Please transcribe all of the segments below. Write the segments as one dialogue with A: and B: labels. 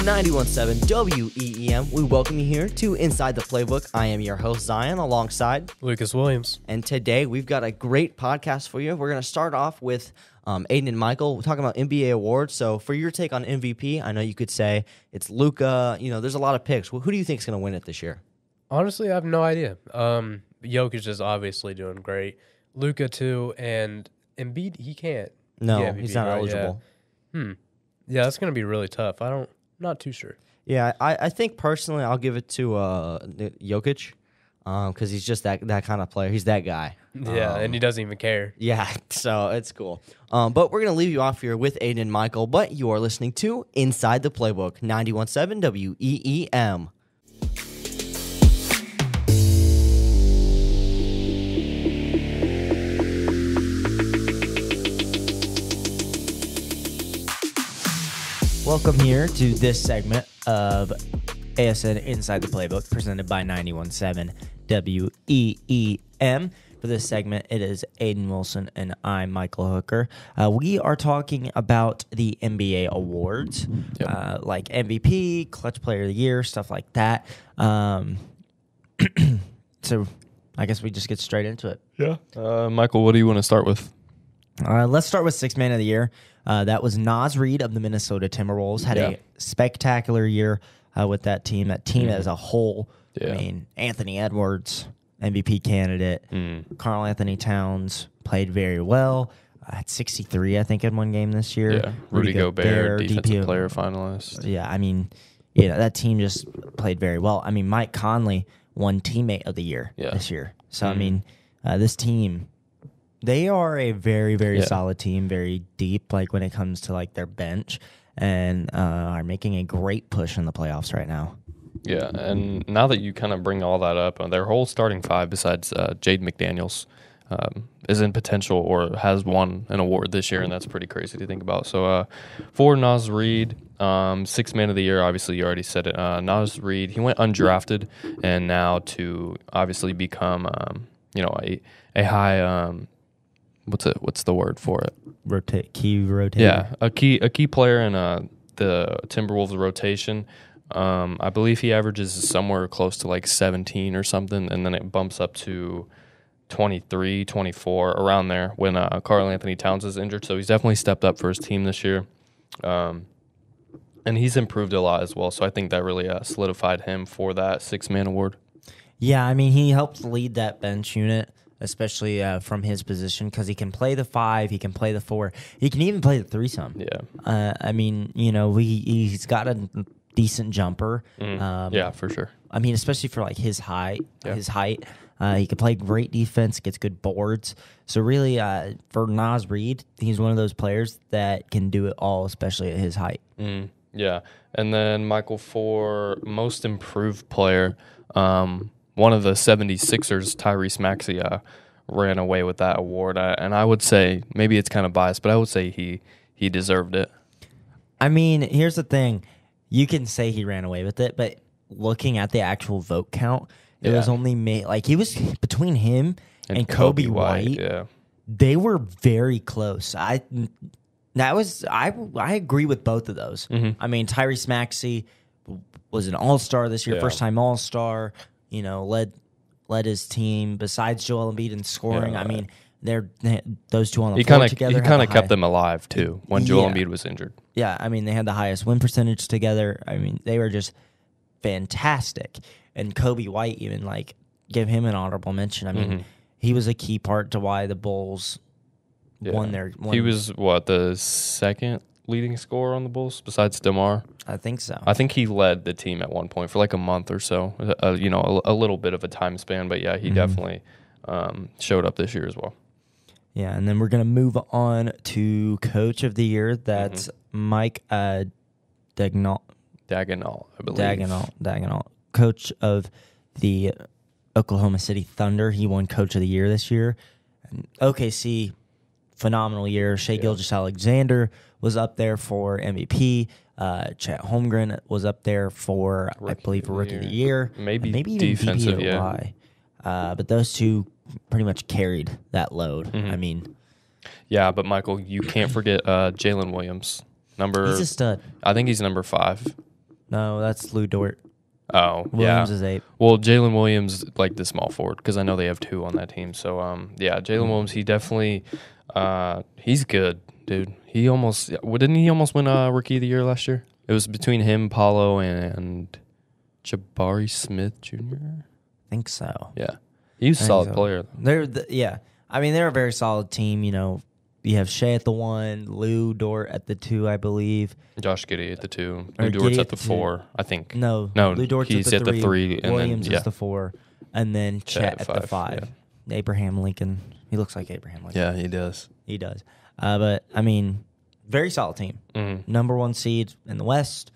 A: 91.7 WEEM. We welcome you here to Inside the Playbook. I am your host, Zion, alongside
B: Lucas Williams.
A: And today we've got a great podcast for you. We're going to start off with Aiden and Michael. We're talking about NBA awards. So for your take on MVP, I know you could say it's Luka. You know, there's a lot of picks. Who do you think is going to win it this year?
B: Honestly, I have no idea. Jokic is obviously doing great. Luka too, and Embiid, he can't.
A: No,
B: get MVP,
A: he's not
B: right?
A: eligible.
B: Yeah, that's going to be really tough. Not too sure.
A: Yeah, I think personally I'll give it to Jokic because he's just that kind of player. He's that guy.
B: Yeah, and he doesn't even care.
A: Yeah, so it's cool. But we're going to leave you off here with Aiden and Michael, but you are listening to Inside the Playbook, 91.7 WEEM.
C: Welcome here to this segment of ASN Inside the Playbook, presented by 91.7 WEEM. For this segment, it is Aiden Wilson and I'm Michael Hooker. We are talking about the NBA awards, like MVP, Clutch Player of the Year, stuff like that. So I guess we just get straight into it.
D: Yeah. Michael, what do you want to start with?
C: Let's start with Sixth Man of the Year. That was Naz Reid of the Minnesota Timberwolves. Had a spectacular year with that team. That team as a whole. Yeah. I mean, Anthony Edwards, MVP candidate. Karl Anthony Towns played very well. Had 63, I think, in one game this year.
D: Yeah. Rudy Gobert, defensive player finalist.
C: Yeah, I mean, that team just played very well. I mean, Mike Conley won Teammate of the Year this year. So, I mean, this team... They are a very, very solid team, very deep, like when it comes to like their bench, and are making a great push in the playoffs right now.
D: Yeah, and now that you kind of bring all that up, their whole starting five, besides Jade McDaniels, is in potential or has won an award this year, and that's pretty crazy to think about. So for Naz Reid, Sixth Man of the Year, obviously you already said it. Naz Reid, he went undrafted, and now to obviously become, a high. What's the word for it?
C: Key rotator.
D: Yeah, a key player in the Timberwolves rotation. I believe he averages somewhere close to like 17 or something, and then it bumps up to 23, 24, around there when Karl Anthony Towns is injured. So he's definitely stepped up for his team this year. And he's improved a lot as well. So I think that really solidified him for that Sixth-Man award. Yeah,
C: I mean, he helped lead that bench unit, especially from his position, because he can play the 5, he can play the 4, he can even play the 3-some.
D: Yeah.
C: I mean, he's got a decent jumper.
D: Yeah, for sure.
C: I mean, especially for like his height. He can play great defense, gets good boards. So really, for Naz Reid, he's one of those players that can do it all, especially at his height.
D: Yeah. And then, Michael, for most improved player, one of the 76ers, Tyrese Maxey, ran away with that award. And I would say, maybe it's kind of biased, but I would say he deserved it.
C: I mean, here's the thing. You can say he ran away with it, but looking at the actual vote count, it was only he was between him and Kobe White.
D: Yeah.
C: They were very close. I agree with both of those. I mean, Tyrese Maxey was an all-star this year, first-time all-star. Led his team besides Joel Embiid in scoring. Yeah. I mean, those two on the floor together.
D: He kind of kept them alive too when Joel Embiid was injured.
C: Yeah, I mean, they had the highest win percentage together. I mean, they were just fantastic. And Kobe White, even give him an honorable mention. I mean, he was a key part to why the Bulls won their.
D: He was the second leading scorer on the Bulls besides DeMar?
C: I think so.
D: I think he led the team at one point for a month or so, a little bit of a time span. But, yeah, he definitely showed up this year as well.
C: Yeah, and then we're going to move on to Coach of the Year. That's Mike Daigneault,
D: I believe.
C: Daigneault, coach of the Oklahoma City Thunder. He won Coach of the Year this year. And OKC, phenomenal year. Shai Gilgeous-Alexander was up there for MVP. Chet Holmgren was up there for, I believe, Rookie of the Year.
D: Maybe
C: even
D: defensive,
C: DPOY. But those two pretty much carried that load. I mean,
D: yeah, but Michael, you can't forget Jalen Williams.
C: He's a stud.
D: I think he's number 5.
C: No, that's Lou Dort.
D: Oh,
C: Williams
D: yeah.
C: is 8.
D: Well, Jalen Williams, like the small forward, because I know they have 2 on that team. So, Jalen Williams, he definitely, he's good, dude. Didn't he almost win Rookie of the Year last year? It was between him, Paulo, and Jabari Smith Jr.
C: I think so.
D: Yeah, he's a solid player.
C: Yeah. I mean, they're a very solid team. You know, you have Shea at the 1, Lou Dort at the 2, I believe.
D: Josh Giddey at the 2.
C: Or
D: Lou Dort's
C: Giddey
D: at the 4, I think.
C: No, Lou Dort's
D: he's
C: at the 3.
D: And
C: Williams
D: then,
C: is the 4, and then Chet at the 5.
D: Yeah.
C: Abraham Lincoln. He looks like Abraham Lincoln.
D: Yeah, he does.
C: He does. But I mean, very solid team.
D: Mm-hmm.
C: Number 1 seed in the West.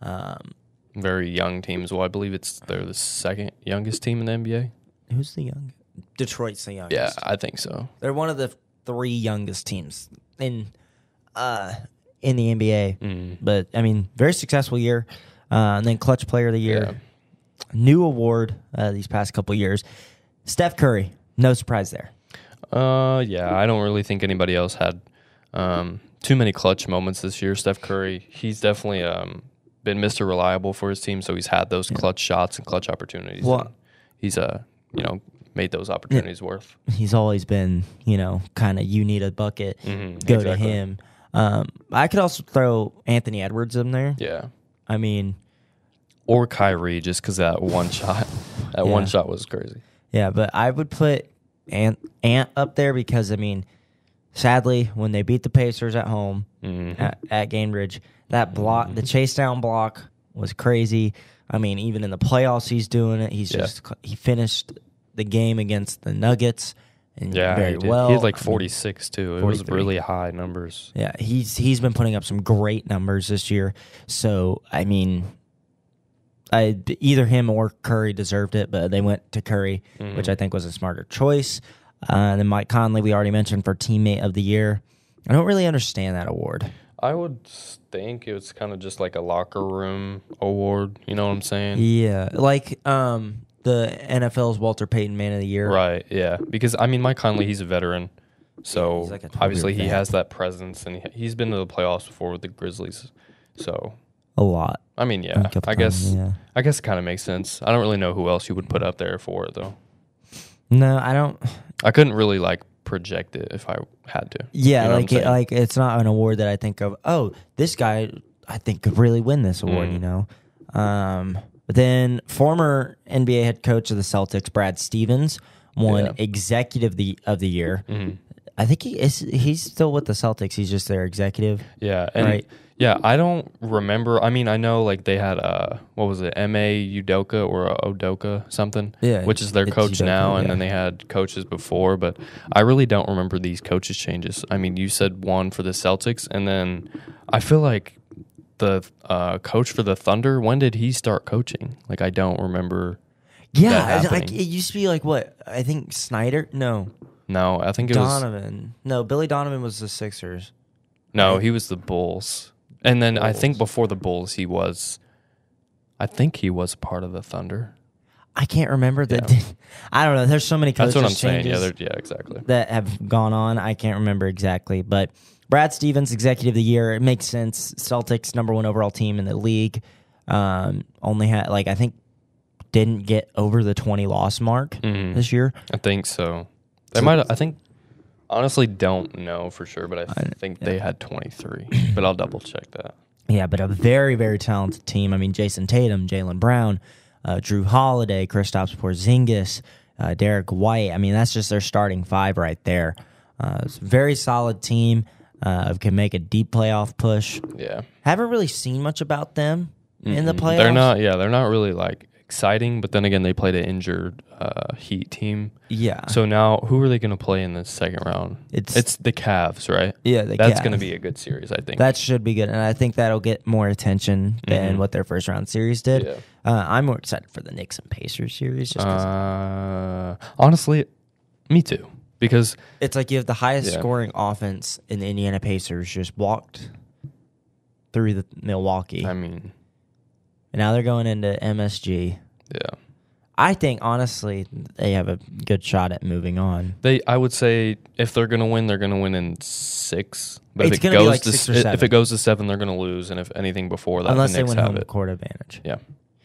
D: Very young team as well. I believe they're the second youngest team in the NBA.
C: Who's the youngest? Detroit's the youngest.
D: Yeah, I think so.
C: They're one of the 3 youngest teams in the NBA.
D: Mm.
C: But I mean, very successful year. And then Clutch Player of the Year.
D: Yeah.
C: New award these past couple years. Steph Curry. No surprise there.
D: Yeah, I don't really think anybody else had too many clutch moments this year. Steph Curry, he's definitely been Mr. Reliable for his team, so he's had those clutch shots and clutch opportunities.
C: Well,
D: he's made those opportunities worth.
C: He's always been, kind of you need a bucket, go
D: exactly.
C: to him. I could also throw Anthony Edwards in there.
D: Yeah.
C: I mean,
D: or Kyrie, just because that one shot, one shot was crazy.
C: Yeah, but I would put Ant up there because, I mean, sadly, when they beat the Pacers at home at Gainbridge, that block, the chase down block was crazy. I mean, even in the playoffs, he's doing it. He finished the game against the Nuggets and very well.
D: He had like 46 too. It
C: 43.
D: was really high numbers.
C: Yeah, he's been putting up some great numbers this year. So, I mean, either him or Curry deserved it, but they went to Curry, which I think was a smarter choice. And then Mike Conley, we already mentioned for Teammate of the Year. I don't really understand that award.
D: I would think it's kind of just like a locker room award. You know what I'm saying?
C: Yeah, like the NFL's Walter Payton Man of the Year.
D: Right, yeah. Because, I mean, Mike Conley, he's a veteran. So,
C: he's like a
D: obviously, he
C: vet.
D: has that presence, and he's been to the playoffs before with the Grizzlies. So,
C: a lot.
D: I mean, yeah. I guess it kind of makes sense. I don't really know who else you would put up there for it, though.
C: No, I don't.
D: I couldn't really, project it if I had to.
C: Yeah,
D: you know
C: it's not an award that I think of, oh, this guy I think could really win this award, But then former NBA head coach of the Celtics, Brad Stevens, won Executive of the Year. Mm-hmm. I think he's still with the Celtics. He's just their executive.
D: Yeah, and
C: right?
D: Yeah, I don't remember. I mean, I know they had what was it, M.A. Udoka or Udoka something, which is their coach
C: Udoka,
D: now, and then they had coaches before, but I really don't remember these coaches changes. I mean, you said one for the Celtics, and then I feel like the coach for the Thunder, when did he start coaching? I don't remember.
C: Yeah, it used to be what? I think Snyder? No,
D: I think it
C: Donovan. No, Billy Donovan was the Sixers.
D: No, he was the Bulls. And then I think before the Bulls, he was a part of the Thunder.
C: I can't remember I don't know. There's so many coaches.
D: That's what I'm saying.
C: changes
D: Exactly.
C: that have gone on. I can't remember exactly. But Brad Stevens, Executive of the Year, it makes sense. Celtics, number 1 overall team in the league. Only had, I think, didn't get over the 20 loss mark this year.
D: I think so. I think. Honestly, don't know for sure, but I think they had 23. But I'll double check that.
C: Yeah, but a very, very talented team. I mean, Jason Tatum, Jaylen Brown, Drew Holiday, Kristaps Porzingis, Derek White. I mean, that's just their starting 5 right there. It's a very solid team. Can make a deep playoff push.
D: Yeah,
C: haven't really seen much about them in the playoffs.
D: They're not really exciting, but then again, they played an injured Heat team.
C: Yeah.
D: So now, who are they going to play in the second round? It's the Cavs, right?
C: Yeah,
D: that's going to be a good series, I think.
C: That should be good, and I think that'll get more attention than what their first round series did.
D: Yeah.
C: I'm more excited for the Knicks and Pacers series. Just
D: honestly, me too. Because
C: it's you have the highest scoring offense in the Indiana Pacers just walked through the Milwaukee.
D: I mean,
C: and now they're going into MSG.
D: Yeah.
C: I think honestly they have a good shot at moving on.
D: I would say if they're gonna win in 6. But
C: It's
D: if it
C: gonna be
D: goes
C: like
D: to
C: 6 or 7.
D: if it goes to 7, they're gonna lose, and if anything before that,
C: Unless
D: the
C: they
D: Knicks
C: win
D: have
C: home
D: it.
C: court advantage.
D: Yeah.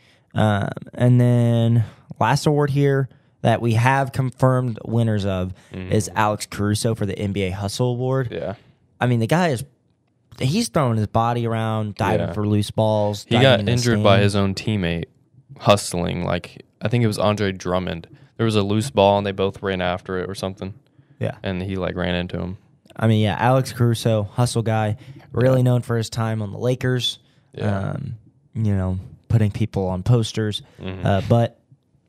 C: And then last award here that we have confirmed winners of is Alex Caruso for the NBA Hustle Award.
D: Yeah.
C: I mean, the guy he's throwing his body around, diving for loose balls.
D: He got injured by his own teammate hustling. Like, I think it was Andre Drummond. There was a loose ball, and they both ran after it or something.
C: Yeah.
D: And he, ran into him.
C: I mean, yeah, Alex Caruso, hustle guy, really known for his time on the Lakers.
D: Yeah.
C: Putting people on posters. But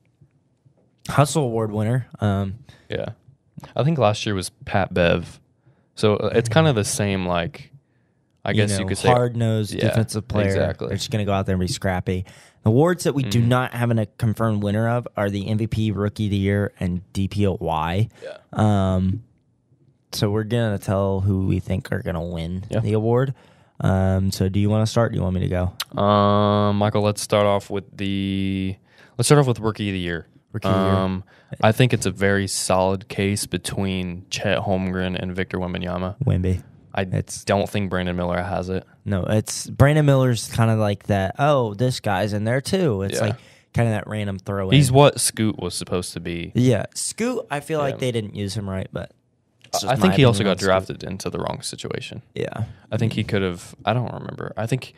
C: Hustle Award winner.
D: Yeah. I think last year was Pat Bev. So it's kind of the same, I guess you could say.
C: Hard-nosed defensive player.
D: Exactly.
C: They're just going to go out there and be scrappy. The awards that we do not have a confirmed winner of are the MVP, Rookie of the Year, and DPOY.
D: Yeah.
C: So we're going to tell who we think are going to win
D: Yeah.
C: the award. So do you want to start? Do you want me to go?
D: Michael, let's start off with Rookie of the Year.
C: Rookie of the Year.
D: I think it's a very solid case between Chet Holmgren and Victor Wembanyama.
C: Wemby.
D: I don't think Brandon Miller has it.
C: No, it's Brandon Miller's kind of like that. Oh, this guy's in there too. It's like kind of that random throw in.
D: He's what Scoot was supposed to be.
C: Yeah, Scoot. I feel like they didn't use him right, but
D: I think he also got drafted into the wrong situation.
C: Yeah,
D: I think he could have. I don't remember. I think.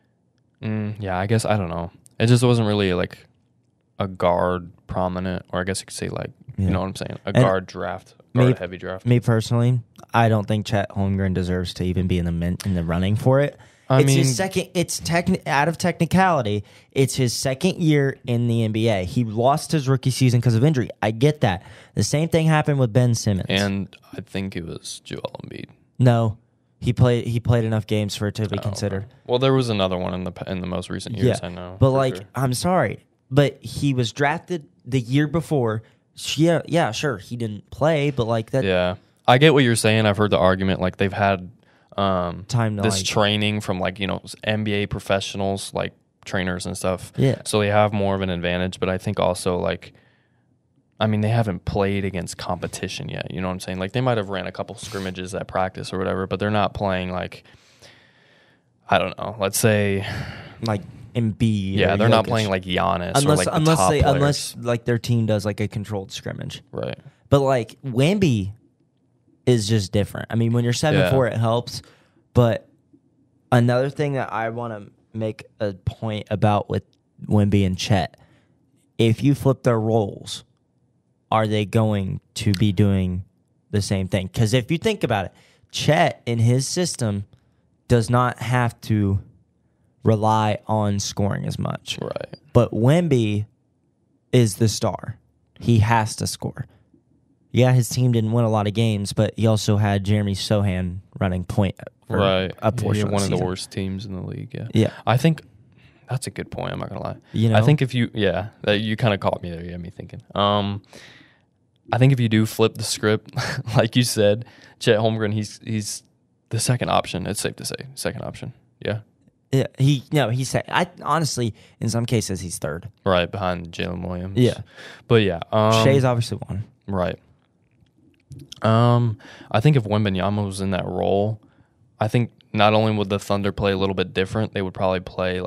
D: I guess I don't know. It just wasn't really a guard prominent, or I guess you could say you know what I'm saying, guard draft, heavy draft.
C: Me personally, I don't think Chet Holmgren deserves to even be in the running for it. His second. It's out of technicality. It's his second year in the NBA. He lost his rookie season because of injury. I get that. The same thing happened with Ben Simmons.
D: And I think it was Joel Embiid.
C: No, he played enough games for it to be considered.
D: Okay. Well, there was another one in the most recent years. I know,
C: but
D: sure.
C: I'm sorry, but he was drafted the year before. Yeah, sure, he didn't play, but that.
D: Yeah, I get what you're saying. I've heard the argument they've had
C: time to
D: this training from NBA professionals, trainers and stuff.
C: Yeah.
D: So they have more of an advantage, but I think also they haven't played against competition yet. You know what I'm saying? They might have ran a couple scrimmages at practice or whatever, but they're not playing I don't know. Let's say
C: Embiid.
D: Yeah, they're
C: Jokic.
D: not playing Giannis
C: unless their team does a controlled scrimmage.
D: Right.
C: But Wemby is just different. I mean, when you're 7'4", it helps. But another thing that I want to make a point about with Wemby and Chet, if you flip their roles, are they going to be doing the same thing? Because if you think about it, Chet in his system does not have to rely on scoring as much.
D: Right.
C: But Wemby is the star. He has to score. Yeah, his team didn't win a lot of games, but he also had Jeremy Sohan running point for a portion of
D: one
C: the
D: of the
C: season.
D: worst teams in the league. Yeah.
C: Yeah.
D: I think that's a good point. I'm not gonna lie.
C: You know?
D: I think if you that you kind of caught me there. You had me thinking. I think if you do flip the script, like you said, Chet Holmgren, he's the second option. It's safe to say second option. Yeah.
C: Yeah, he's second. I honestly, in some cases, he's third.
D: Right behind Jalen Williams.
C: Yeah.
D: But yeah,
C: Shea's obviously one.
D: Right. I think if Wembanyama was in that role, I think not only would the Thunder play a little bit different, they would probably play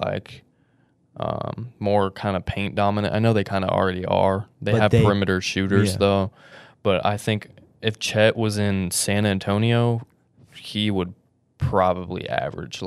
D: more kind of paint dominant. I know they kind of already are. They have perimeter shooters though, but I think if Chet was in San Antonio, he would probably average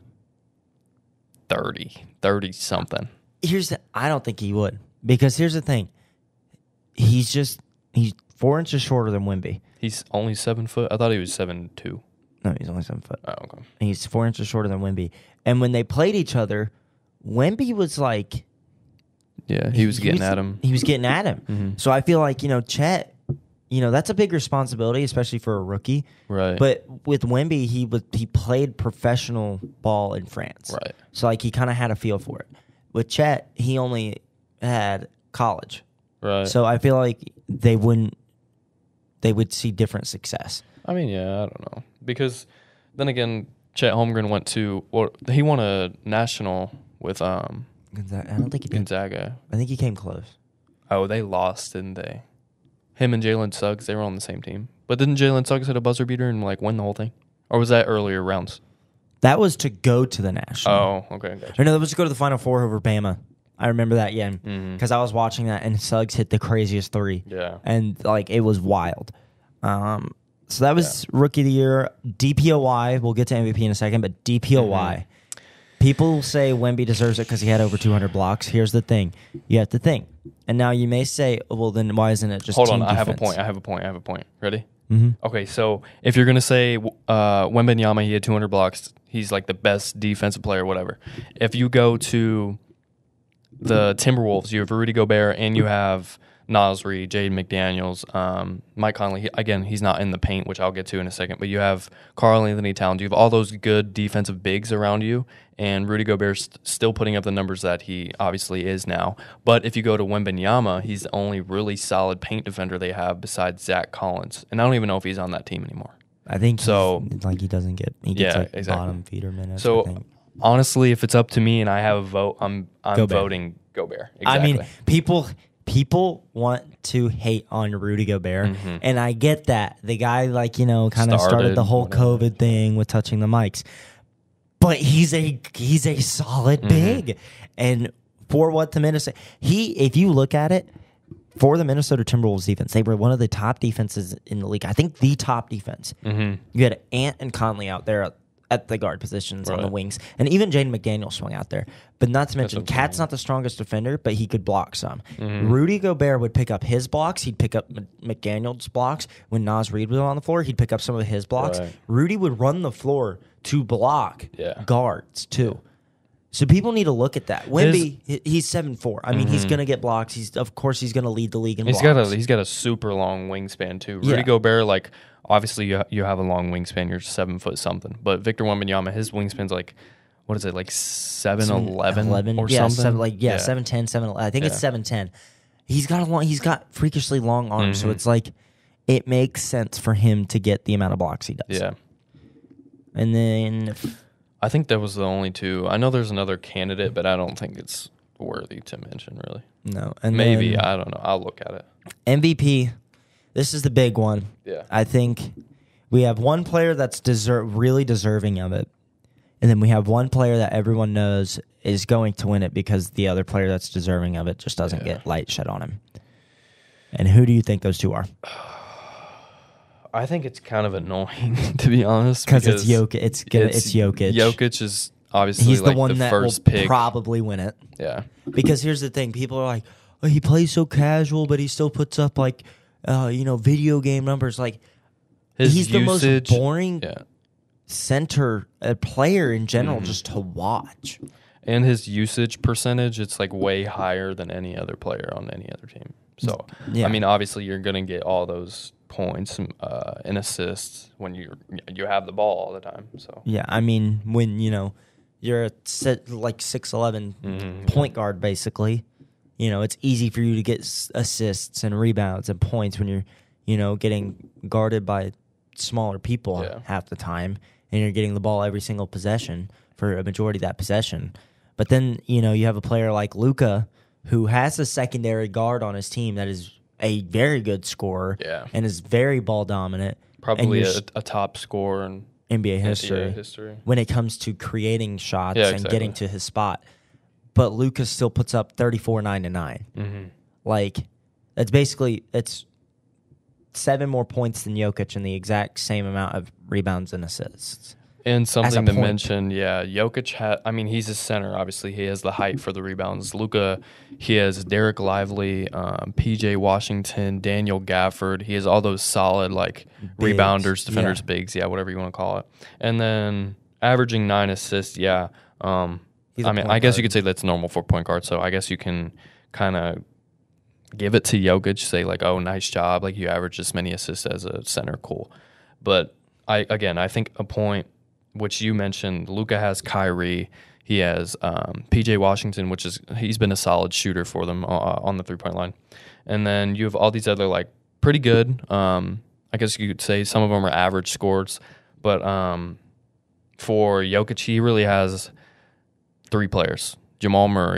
D: 30 something.
C: I don't think he would, because here's the thing. He's 4 inches shorter than Wemby.
D: He's only 7 foot. I thought he was 7'2".
C: No, he's only 7 foot.
D: Oh, okay.
C: And he's 4 inches shorter than Wemby. And when they played each other, Wemby was
D: he was getting at him.
C: He was getting at him.
D: Mm-hmm.
C: So I feel like, Chet, that's a big responsibility, especially for a rookie.
D: Right.
C: But with Wemby, he played professional ball in France.
D: Right.
C: So he kind of had a feel for it. With Chet, he only had college.
D: Right.
C: So I feel like they would see different success.
D: I mean, I don't know. Because then again, Chet Holmgren he won a national with
C: Gonzaga. I don't think he did.
D: Gonzaga.
C: I think he came close.
D: Oh, they lost, didn't they? Him and Jalen Suggs, they were on the same team. But didn't Jalen Suggs hit a buzzer beater and like win the whole thing? Or was that earlier rounds?
C: That was to go to the national.
D: Oh, okay. Gotcha.
C: Or no, that was to go to the Final Four over Bama. I remember that, yeah, because I was watching that, and Suggs hit the craziest three.
D: Yeah.
C: And, like, it was wild. So that was Rookie of the Year. DPOY, we'll get to MVP in a second, but DPOY. People say Wemby deserves it because he had over 200 blocks. Here's the thing. You have to think. And now you may say, well, then why isn't it just
D: Hold
C: team
D: on,
C: defense?
D: I have a point. Ready? Okay, so if you're going to say Wembanyama, he had 200 blocks, he's like the best defensive player, whatever. If you go to the Timberwolves, you have Rudy Gobert and you have Nasri, Jaden McDaniels, Mike Conley. Again, he's not in the paint, which I'll get to in a second, but you have Karl Anthony Towns. You have all those good defensive bigs around you, and Rudy Gobert's still putting up the numbers that he obviously is now. But if you go to Wembanyama, he's the only really solid paint defender they have besides Zach Collins, and I don't even know if he's on that team anymore.
C: I think
D: so.
C: Like he doesn't get
D: Exactly.
C: bottom feeder minutes.
D: So
C: I think.
D: honestly, if it's up to me and I have a vote, I'm voting Gobert. Exactly.
C: I mean, people want to hate on Rudy Gobert, and I get that. The guy, like, kind of started the whole COVID thing with touching the mics. But he's a solid big. And for what the Minnesota if you look at it, for the Minnesota Timberwolves defense, they were one of the top defenses in the league. I think the top defense. You had Ant and Conley out there at the guard positions on the wings. And even Jaden McDaniel swung out there. But not to mention, Cat's not the strongest defender, but he could block some. Rudy Gobert would pick up his blocks. He'd pick up McDaniel's blocks. When Nas Reed was on the floor, he'd pick up some of his blocks.
D: Right.
C: Rudy would run the floor to block guards, too. So people need to look at that. Wemby, he's 7'4". I mean, he's going to get blocks. Of course, he's going to lead the league in blocks.
D: He's got a super long wingspan, too. Rudy Gobert, like, obviously you have a long wingspan. You're 7 foot something. But Victor Wembanyama, his wingspan's like, what is it, like 7'11" or something?
C: 7'10", 7'11". I think it's 7'10". He's got freakishly long arms, so it's like it makes sense for him to get the amount of blocks he does.
D: Yeah.
C: And then
D: I think that was the only two. I know there's another candidate, but I don't think it's worthy to mention, really.
C: No. And
D: maybe,
C: then
D: I don't know. I'll look at it.
C: MVP, this is the big one.
D: Yeah.
C: I think we have one player that's really deserving of it. And then we have one player that everyone knows is going to win it because the other player that's deserving of it just doesn't get light shed on him. And who do you think those two are?
D: I think it's kind of annoying, to be honest.
C: Because it's Jokic. It's Jokic.
D: Jokic is obviously
C: he's
D: like
C: the one
D: the
C: that
D: first
C: will
D: pick.
C: probably win it.
D: Yeah.
C: Because here's the thing. People are like, oh, he plays so casual, but he still puts up like, video game numbers. Like, he's the most boring center player in general just to watch.
D: And his usage percentage, it's like way higher than any other player on any other team. So, I mean, obviously you're going to get all those points and assists when you have the ball all the time. So
C: yeah, I mean, when you're a 6'11" point guard, basically, it's easy for you to get assists and rebounds and points when you're getting guarded by smaller people half the time, and you're getting the ball every single possession for a majority of that possession. But then you have a player like Luka who has a secondary guard on his team that is a very good scorer and is very ball dominant.
D: Probably a top scorer in
C: NBA history when it comes to creating shots and getting to his spot. But Luka still puts up 34, 9 to 9. Like, it's 7 more points than Jokic and the exact same amount of rebounds and assists.
D: And something to mention, Jokic he's a center. Obviously, he has the height for the rebounds. Luka, he has Derek Lively, PJ Washington, Daniel Gafford. He has all those solid bigs. Rebounders, defenders, bigs, whatever you want to call it. And then averaging 9 assists, I guess you could say that's normal for a point guard. So I guess you can kind of give it to Jokic, say like, oh, nice job. Like, you average this many assists as a center, cool. But I think a point, which you mentioned, Luka has Kyrie. He has PJ Washington, he's been a solid shooter for them on the 3-point line. And then you have all these other pretty good. I guess you could say some of them are average scores, but for Jokic, he really has 3 players: Jamal Murray,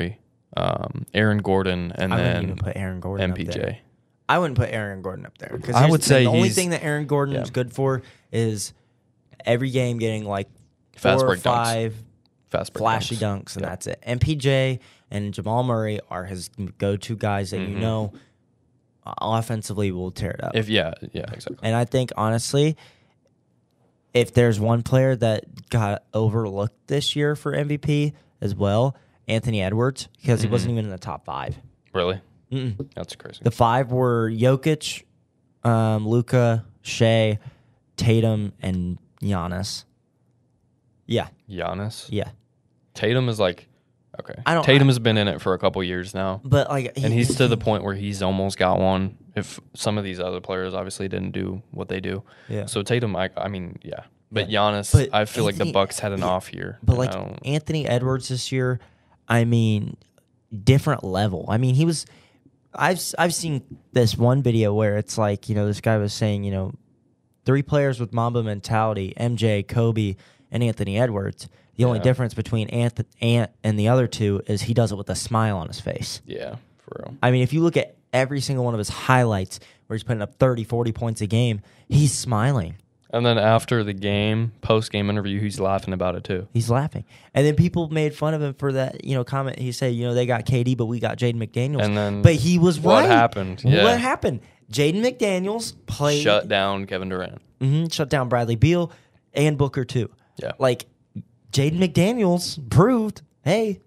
D: Aaron Gordon, and
C: I wouldn't
D: then
C: even put Aaron Gordon up there.
D: MPJ.
C: I wouldn't put Aaron Gordon up there because
D: I would say
C: the only
D: he's-
C: thing that Aaron Gordon is good for is every game getting like 4
D: Fast
C: or
D: break dunks.
C: 5
D: Fast break
C: flashy
D: dunks.
C: dunks, and that's it. MPJ and Jamal Murray are his go-to guys that you know offensively will tear it up.
D: Yeah, exactly.
C: And I think honestly, if there's one player that got overlooked this year for MVP as well, Anthony Edwards, because he wasn't even in the top 5.
D: Really?
C: Mm-mm.
D: That's crazy.
C: The 5 were Jokic, Luka, Shea, Tatum, and Giannis. Yeah,
D: Giannis?
C: yeah.
D: Tatum is like, okay.
C: I
D: Tatum has been in it for a couple years now.
C: But like,
D: And he's to the point where he's almost got one. If some of these other players obviously didn't do what they do.
C: Yeah.
D: So Tatum, I mean, yeah. But
C: Yeah.
D: Giannis,
C: But
D: I feel like the
C: Anthony-
D: Bucks had an off year.
C: But
D: and
C: like
D: I don't-
C: Anthony Edwards this year, I mean, different level. I mean, he was. I've seen this one video where it's like, this guy was saying, 3 players with Mamba mentality: MJ, Kobe, and Anthony Edwards. The only difference between Ant and the other 2 is he does it with a smile on his face.
D: yeah, for real.
C: I mean, if you look at every single one of his highlights where he's putting up 30, 40 points a game, he's smiling.
D: And then after the game, post-game interview, he's laughing about it too.
C: He's laughing. And then people made fun of him for that, comment. He said, they got KD, but we got Jaden McDaniels.
D: And then
C: but he was
D: what
C: right.
D: happened? Yeah.
C: What happened? Jaden McDaniels played.
D: Shut down Kevin Durant.
C: Shut down Bradley Beal and Booker, too.
D: Yeah.
C: Like, Jaden McDaniels proved, hey,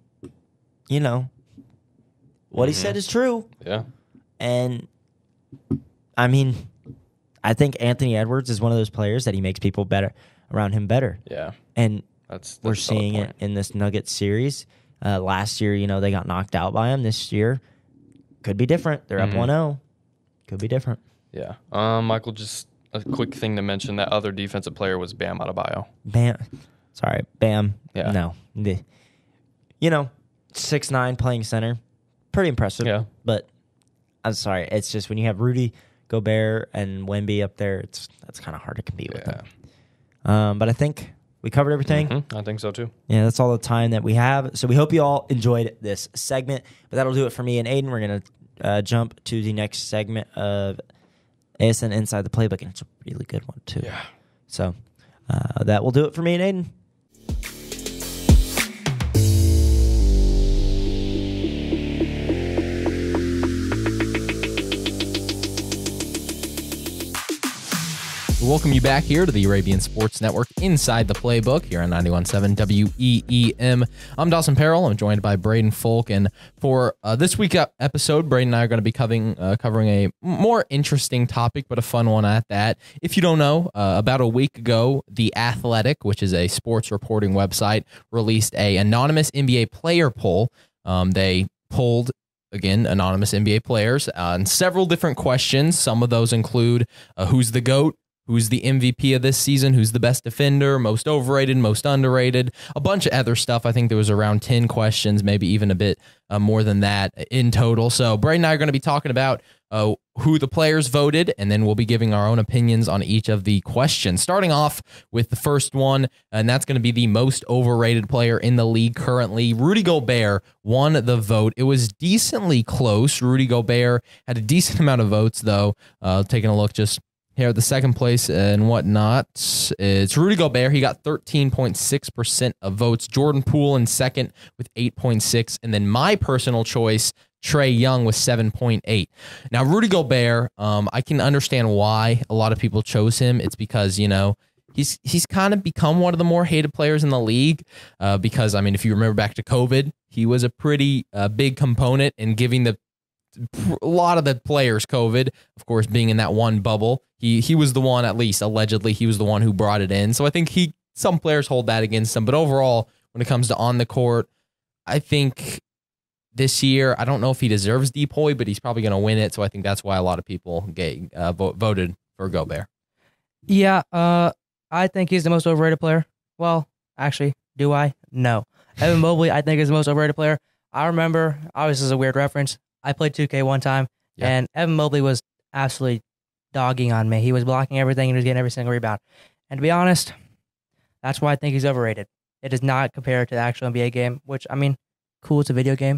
C: what he said is true.
D: Yeah.
C: And, I mean, I think Anthony Edwards is one of those players that he makes people better around him better.
D: Yeah.
C: And
D: That's
C: we're
D: a solid
C: seeing it
D: point.
C: in this Nuggets series. Last year, they got knocked out by him. This year, could be different. They're up 1-0. Could be different.
D: Yeah. Michael, just a quick thing to mention. That other defensive player was Bam Adebayo.
C: Bam. Sorry, Bam.
D: Yeah.
C: No. 6'9", playing center. Pretty impressive.
D: Yeah.
C: But I'm sorry. It's just when you have Rudy Gobert and Wemby up there, that's kind of hard to compete with them. But I think we covered everything.
D: I think so too.
C: Yeah, that's all the time that we have. So we hope you all enjoyed this segment. But that'll do it for me and Aiden. We're going to jump to the next segment of ASN Inside the Playbook, and it's a really good one too.
D: Yeah.
C: So that will do it for me and Aiden.
E: We welcome you back here to the Arabian Sports Network Inside the Playbook here on 91.7 WEEM. I'm Dawson Perrell. I'm joined by Braden Folk. And for this week's episode, Braden and I are going to be covering a more interesting topic, but a fun one at that. If you don't know, about a week ago, The Athletic, which is a sports reporting website, released a anonymous NBA player poll. They polled, again, anonymous NBA players on several different questions. Some of those include who's the GOAT? Who's the MVP of this season? Who's the best defender? Most overrated, most underrated? A bunch of other stuff. I think there was around 10 questions, maybe even a bit more than that in total. So Braden and I are going to be talking about who the players voted, and then we'll be giving our own opinions on each of the questions. Starting off with the first one, and that's going to be the most overrated player in the league currently. Rudy Gobert won the vote. It was decently close. Rudy Gobert had a decent amount of votes, though. Taking a look just here, the second place and whatnot, it's Rudy Gobert. He got 13.6% of votes. Jordan Poole in second with 8.6%. And then my personal choice, Trae Young, with 7.8%. Now, Rudy Gobert, I can understand why a lot of people chose him. It's because, he's kind of become one of the more hated players in the league because, if you remember back to COVID, he was a pretty big component in giving a lot of the players COVID, of course, being in that one bubble. He was the one, at least allegedly, he was the one who brought it in. So I think some players hold that against him. But overall, when it comes to on the court, I think this year, I don't know if he deserves DPOY, but he's probably going to win it. So I think that's why a lot of people voted for Gobert.
F: Yeah, I think he's the most overrated player. Well, actually, do I? No. Evan Mobley, I think, is the most overrated player. I remember, obviously, this is a weird reference. I played 2K one time, and Evan Mobley was absolutely dogging on me. He was blocking everything and he was getting every single rebound. And to be honest, that's why I think he's overrated. It is not compared to the actual NBA game, which, cool, it's a video game,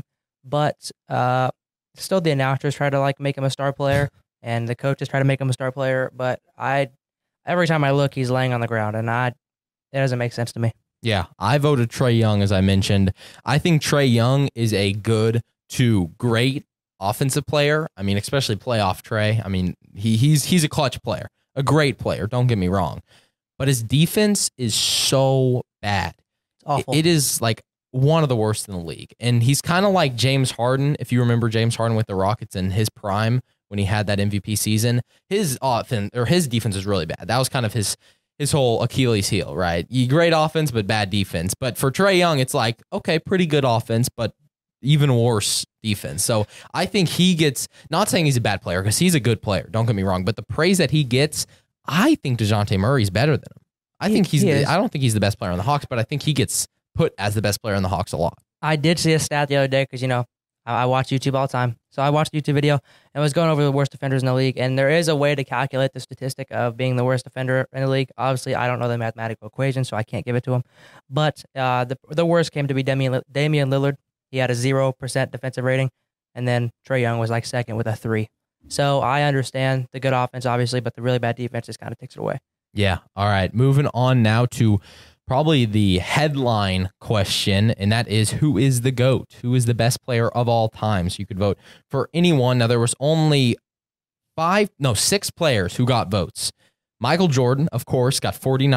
F: but still the announcers try to like make him a star player, and the coaches try to make him a star player. But every time I look, he's laying on the ground, and it doesn't make sense to me.
E: Yeah, I voted Trae Young, as I mentioned. I think Trae Young is a good to great offensive player. I mean, especially playoff Trae. I mean, he's a clutch player, a great player. Don't get me wrong, but his defense is so bad.
F: It's awful.
E: It is like one of the worst in the league, and he's kind of like James Harden. If you remember James Harden with the Rockets in his prime when he had that MVP season, his offense or his defense is really bad. That was kind of his whole Achilles heel, right? Great offense, but bad defense. But for Trae Young, it's like, okay, pretty good offense, but even worse defense. So I think he gets, not saying he's a bad player, because he's a good player, don't get me wrong, but the praise that he gets, I think DeJounte Murray's better than him. I don't think he's the best player on the Hawks, but I think he gets put as the best player on the Hawks a lot.
F: I did see a stat the other day because, I watch YouTube all the time. So I watched a YouTube video and was going over the worst defenders in the league. And there is a way to calculate the statistic of being the worst defender in the league. Obviously, I don't know the mathematical equation, so I can't give it to him. But the worst came to be Damian Lillard. He had a 0% defensive rating. And then Trae Young was like second with a 3. So I understand the good offense, obviously, but the really bad defense just kind of takes it away.
E: Yeah. All right. Moving on now to probably the headline question, and that is, who is the GOAT? Who is the best player of all time? So you could vote for anyone. Now, there was only 6 players who got votes. Michael Jordan, of course, got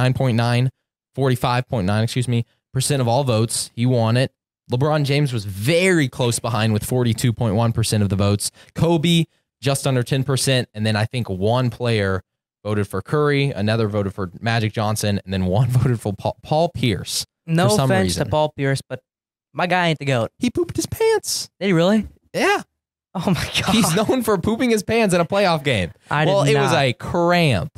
E: 45.9% of all votes. He won it. LeBron James was very close behind with 42.1% of the votes. Kobe, just under 10%. And then I think one player voted for Curry, another voted for Magic Johnson, and then one voted for Paul Pierce.
F: No
E: for some
F: offense
E: reason.
F: to Paul Pierce, but my guy ain't the GOAT.
E: He pooped his pants.
F: Did he really?
E: Yeah.
F: Oh my God.
E: He's known for pooping his pants in a playoff game.
F: It
E: was a cramp.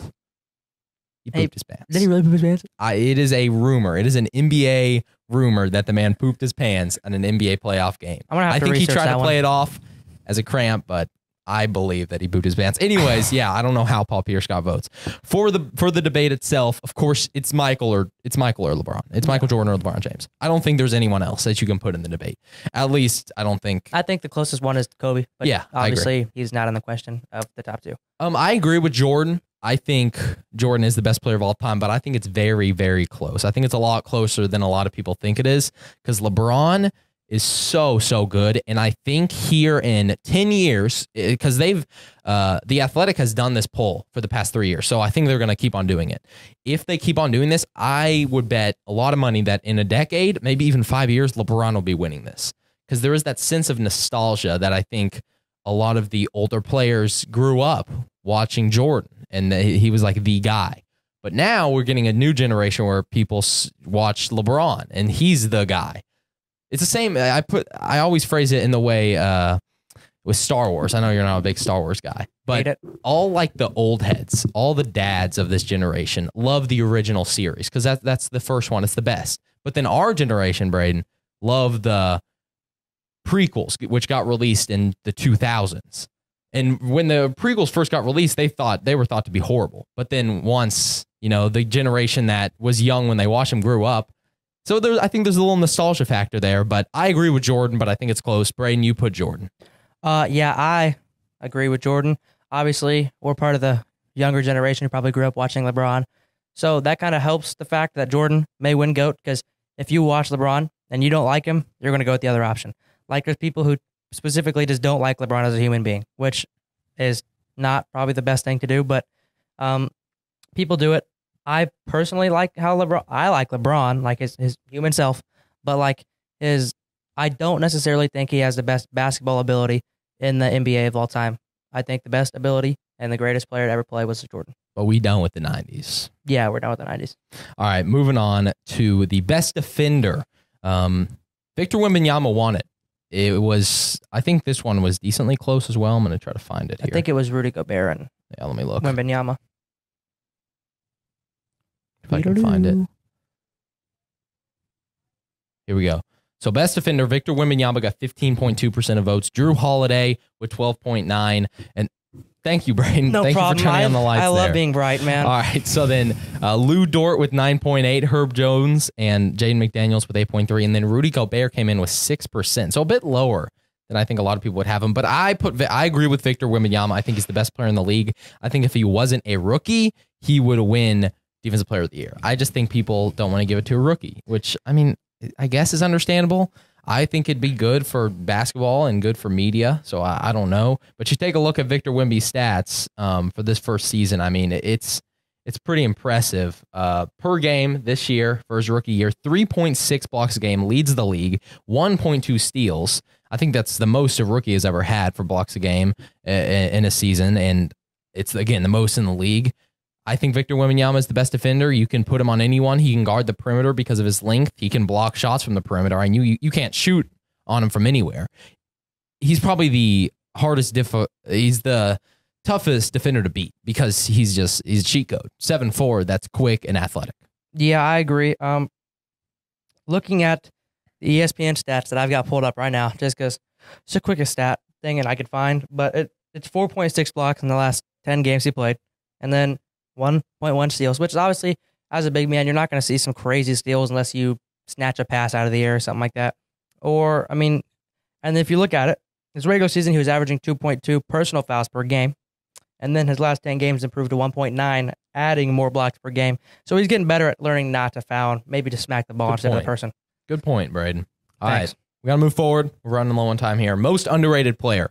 E: He pooped his pants.
F: Did he really poop his pants?
E: It is a rumor. It is an NBA rumor that the man pooped his pants in an NBA playoff game.
F: I think
E: he tried to
F: one.
E: play it off as a cramp, but I believe that he pooped his pants. Anyways, yeah, I don't know how Paul Pierce got votes for the debate itself. Of course, it's Michael or LeBron. It's Michael Jordan or LeBron James. I don't think there's anyone else that you can put in the debate. At least I don't think.
F: I think the closest one is Kobe. But
E: yeah,
F: obviously he's not in the question of the top 2.
E: I agree with Jordan. I think Jordan is the best player of all time, but I think it's very, very close. I think it's a lot closer than a lot of people think it is, because LeBron is so good. And I think here in 10 years, because The Athletic has done this poll for the past 3 years. So I think they're going to keep on doing it. If they keep on doing this, I would bet a lot of money that in a decade, maybe even 5 years, LeBron will be winning this, because there is that sense of nostalgia that I think a lot of the older players grew up watching Jordan, and he was like the guy. But now we're getting a new generation where people watch LeBron, and he's the guy. It's the same. I always phrase it in the way with Star Wars. I know you're not a big Star Wars guy, but all like the old heads, all the dads of this generation love the original series, because that's the first one. It's the best. But then our generation, Braden, love the prequels, which got released in the 2000s. And when the prequels first got released, they were thought to be horrible. But then once, the generation that was young when they watched them grew up. So I think there's a little nostalgia factor there, but I agree with Jordan, but I think it's close. Braden, you put Jordan.
F: Yeah, I agree with Jordan. Obviously, we're part of the younger generation who probably grew up watching LeBron. So that kind of helps the fact that Jordan may win GOAT, because if you watch LeBron and you don't like him, you're going to go with the other option. Like, there's people who specifically just don't like LeBron as a human being, which is not probably the best thing to do, but people do it. I personally like I like LeBron, like his human self, but I don't necessarily think he has the best basketball ability in the NBA of all time. I think the best ability and the greatest player to ever play was Jordan.
E: But we done with the 90s.
F: Yeah, we're done with the 90s.
E: All right, moving on to the best defender. Victor Wembanyama won it. I think this one was decently close as well. I'm going to try to find it here.
F: I think it was Rudy Gobert and
E: let me look.
F: Wembanyama.
E: If I can find it. Here we go. So best defender, Victor Wembanyama got 15.2% of votes. Drew Holiday with 12.9%. And thank you, Braden.
F: No
E: Thank
F: problem.
E: you for turning on the lights
F: I love
E: there.
F: being bright, man.
E: All right. So then Lou Dort with 9.8%, Herb Jones and Jaden McDaniels with 8.3%. And then Rudy Gobert came in with 6%. So a bit lower then I think a lot of people would have him. But I agree with Victor Wembanyama. I think he's the best player in the league. I think if he wasn't a rookie, he would win Defensive Player of the Year. I just think people don't want to give it to a rookie, which, I mean, I guess is understandable. I think it'd be good for basketball and good for media, so I don't know. But you take a look at Victor Wemby's stats for this first season. I mean, it's pretty impressive. Per game this year for his rookie year, 3.6 blocks a game, leads the league, 1.2 steals. I think that's the most a rookie has ever had for blocks a game in a season, and it's, again, the most in the league. I think Victor Wembanyama is the best defender. You can put him on anyone. He can guard the perimeter because of his length. He can block shots from the perimeter. I knew you can't shoot on him from anywhere. He's probably the hardest he's the toughest defender to beat because he's a cheat code. 7'4", that's quick and athletic.
F: Yeah, I agree. Looking at the ESPN stats that I've got pulled up right now, just because it's the quickest stat thing and I could find, but it's 4.6 blocks in the last 10 games he played, and then 1.1 steals, which is obviously, as a big man, you're not going to see some crazy steals unless you snatch a pass out of the air or something like that. Or, I mean, and if you look at it, his regular season, he was averaging 2.2 personal fouls per game. And then his last 10 games improved to 1.9, adding more blocks per game. So he's getting better at learning not to foul, maybe to smack the ball instead of the person.
E: Good point, Braden. All
F: Thanks.
E: right, we got to move forward. We're running low on time here. Most underrated player,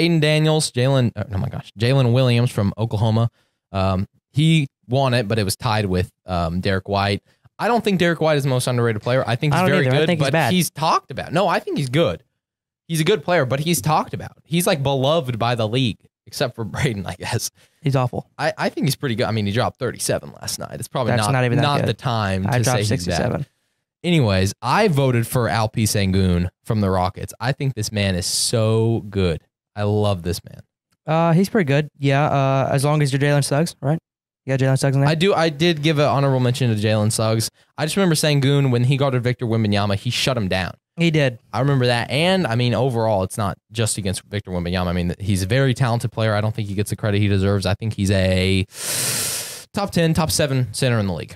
E: Jalen Williams from Oklahoma. He won it, but it was tied with Derek White. I don't think Derek White is the most underrated player. I think he's very good, but he's talked about. No, I think he's good. He's a good player, but he's talked about. He's like beloved by the league, except for Braden, I guess.
F: He's awful.
E: I think he's pretty good. I mean, he dropped 37 last night. It's probably
F: not
E: the time to say he's
F: 67.
E: bad. Anyways, I voted for Alpi Sengun from the Rockets. I think this man is so good. I love this man.
F: He's pretty good. Yeah, as long as you're Jalen Suggs, right? You got Jalen Suggs in there?
E: I did give an honorable mention to Jalen Suggs. I just remember Sengun, when he guarded Victor Wembanyama, he shut him down.
F: He did.
E: I remember that. And, I mean, overall, it's not just against Victor Wembanyama. I mean, he's a very talented player. I don't think he gets the credit he deserves. I think he's a top 10, top 7 center in the league.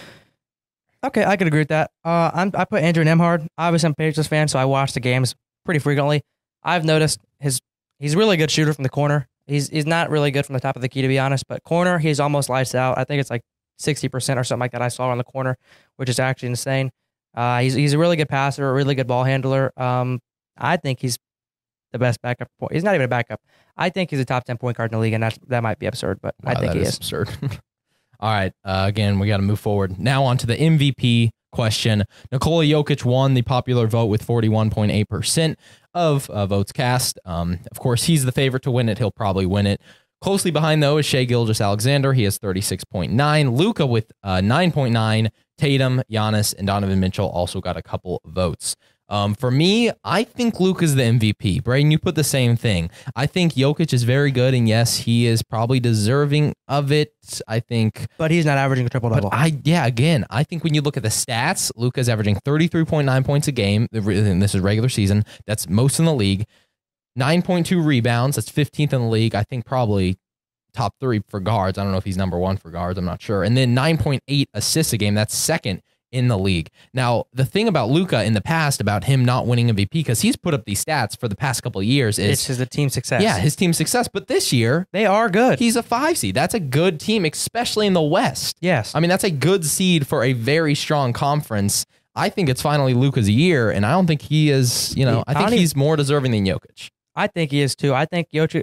F: Okay, I could agree with that. I put Andrew Nembhard. Obviously, I'm a Pacers fan, so I watch the games pretty frequently. I've noticed he's a really good shooter from the corner. He's not really good from the top of the key, to be honest, but corner, he's almost lights out. I think it's like 60% or something like that I saw on the corner, which is actually insane. He's a really good passer, a really good ball handler. I think he's the best backup point. He's not even a backup. I think he's a top 10 point guard in the league, and that might be absurd, but
E: wow,
F: I think he is.
E: Absurd. All right, again, we got to move forward. Now on to the MVP question. Nikola Jokic won the popular vote with 41.8% of votes cast. Of course, he's the favorite to win it. He'll probably win it. Closely behind, though, is Shai Gilgeous-Alexander. He has 36.9. Luka with 9.9. Tatum, Giannis, and Donovan Mitchell also got a couple votes. For me, I think Luka's the MVP. Braden, you put the same thing. I think Jokic is very good, and yes, he is probably deserving of it. I think,
F: but he's not averaging a triple double.
E: I think when you look at the stats, Luka's averaging 33.9 points a game. And this is regular season. That's most in the league. 9.2 rebounds. That's 15th in the league. I think probably top 3 for guards. I don't know if he's number 1 for guards. I'm not sure. And then 9.8 assists a game. That's second in the league. Now, the thing about Luka in the past about him not winning MVP, because he's put up these stats for the past couple of years, is
F: it's the team success.
E: Yeah, his team success. But this year,
F: they are good.
E: He's a 5 seed. That's a good team, especially in the West.
F: Yes.
E: I mean, that's a good seed for a very strong conference. I think it's finally Luka's year, and I don't think he is, I think he's more deserving than Jokic.
F: I think he is too. I think Jokic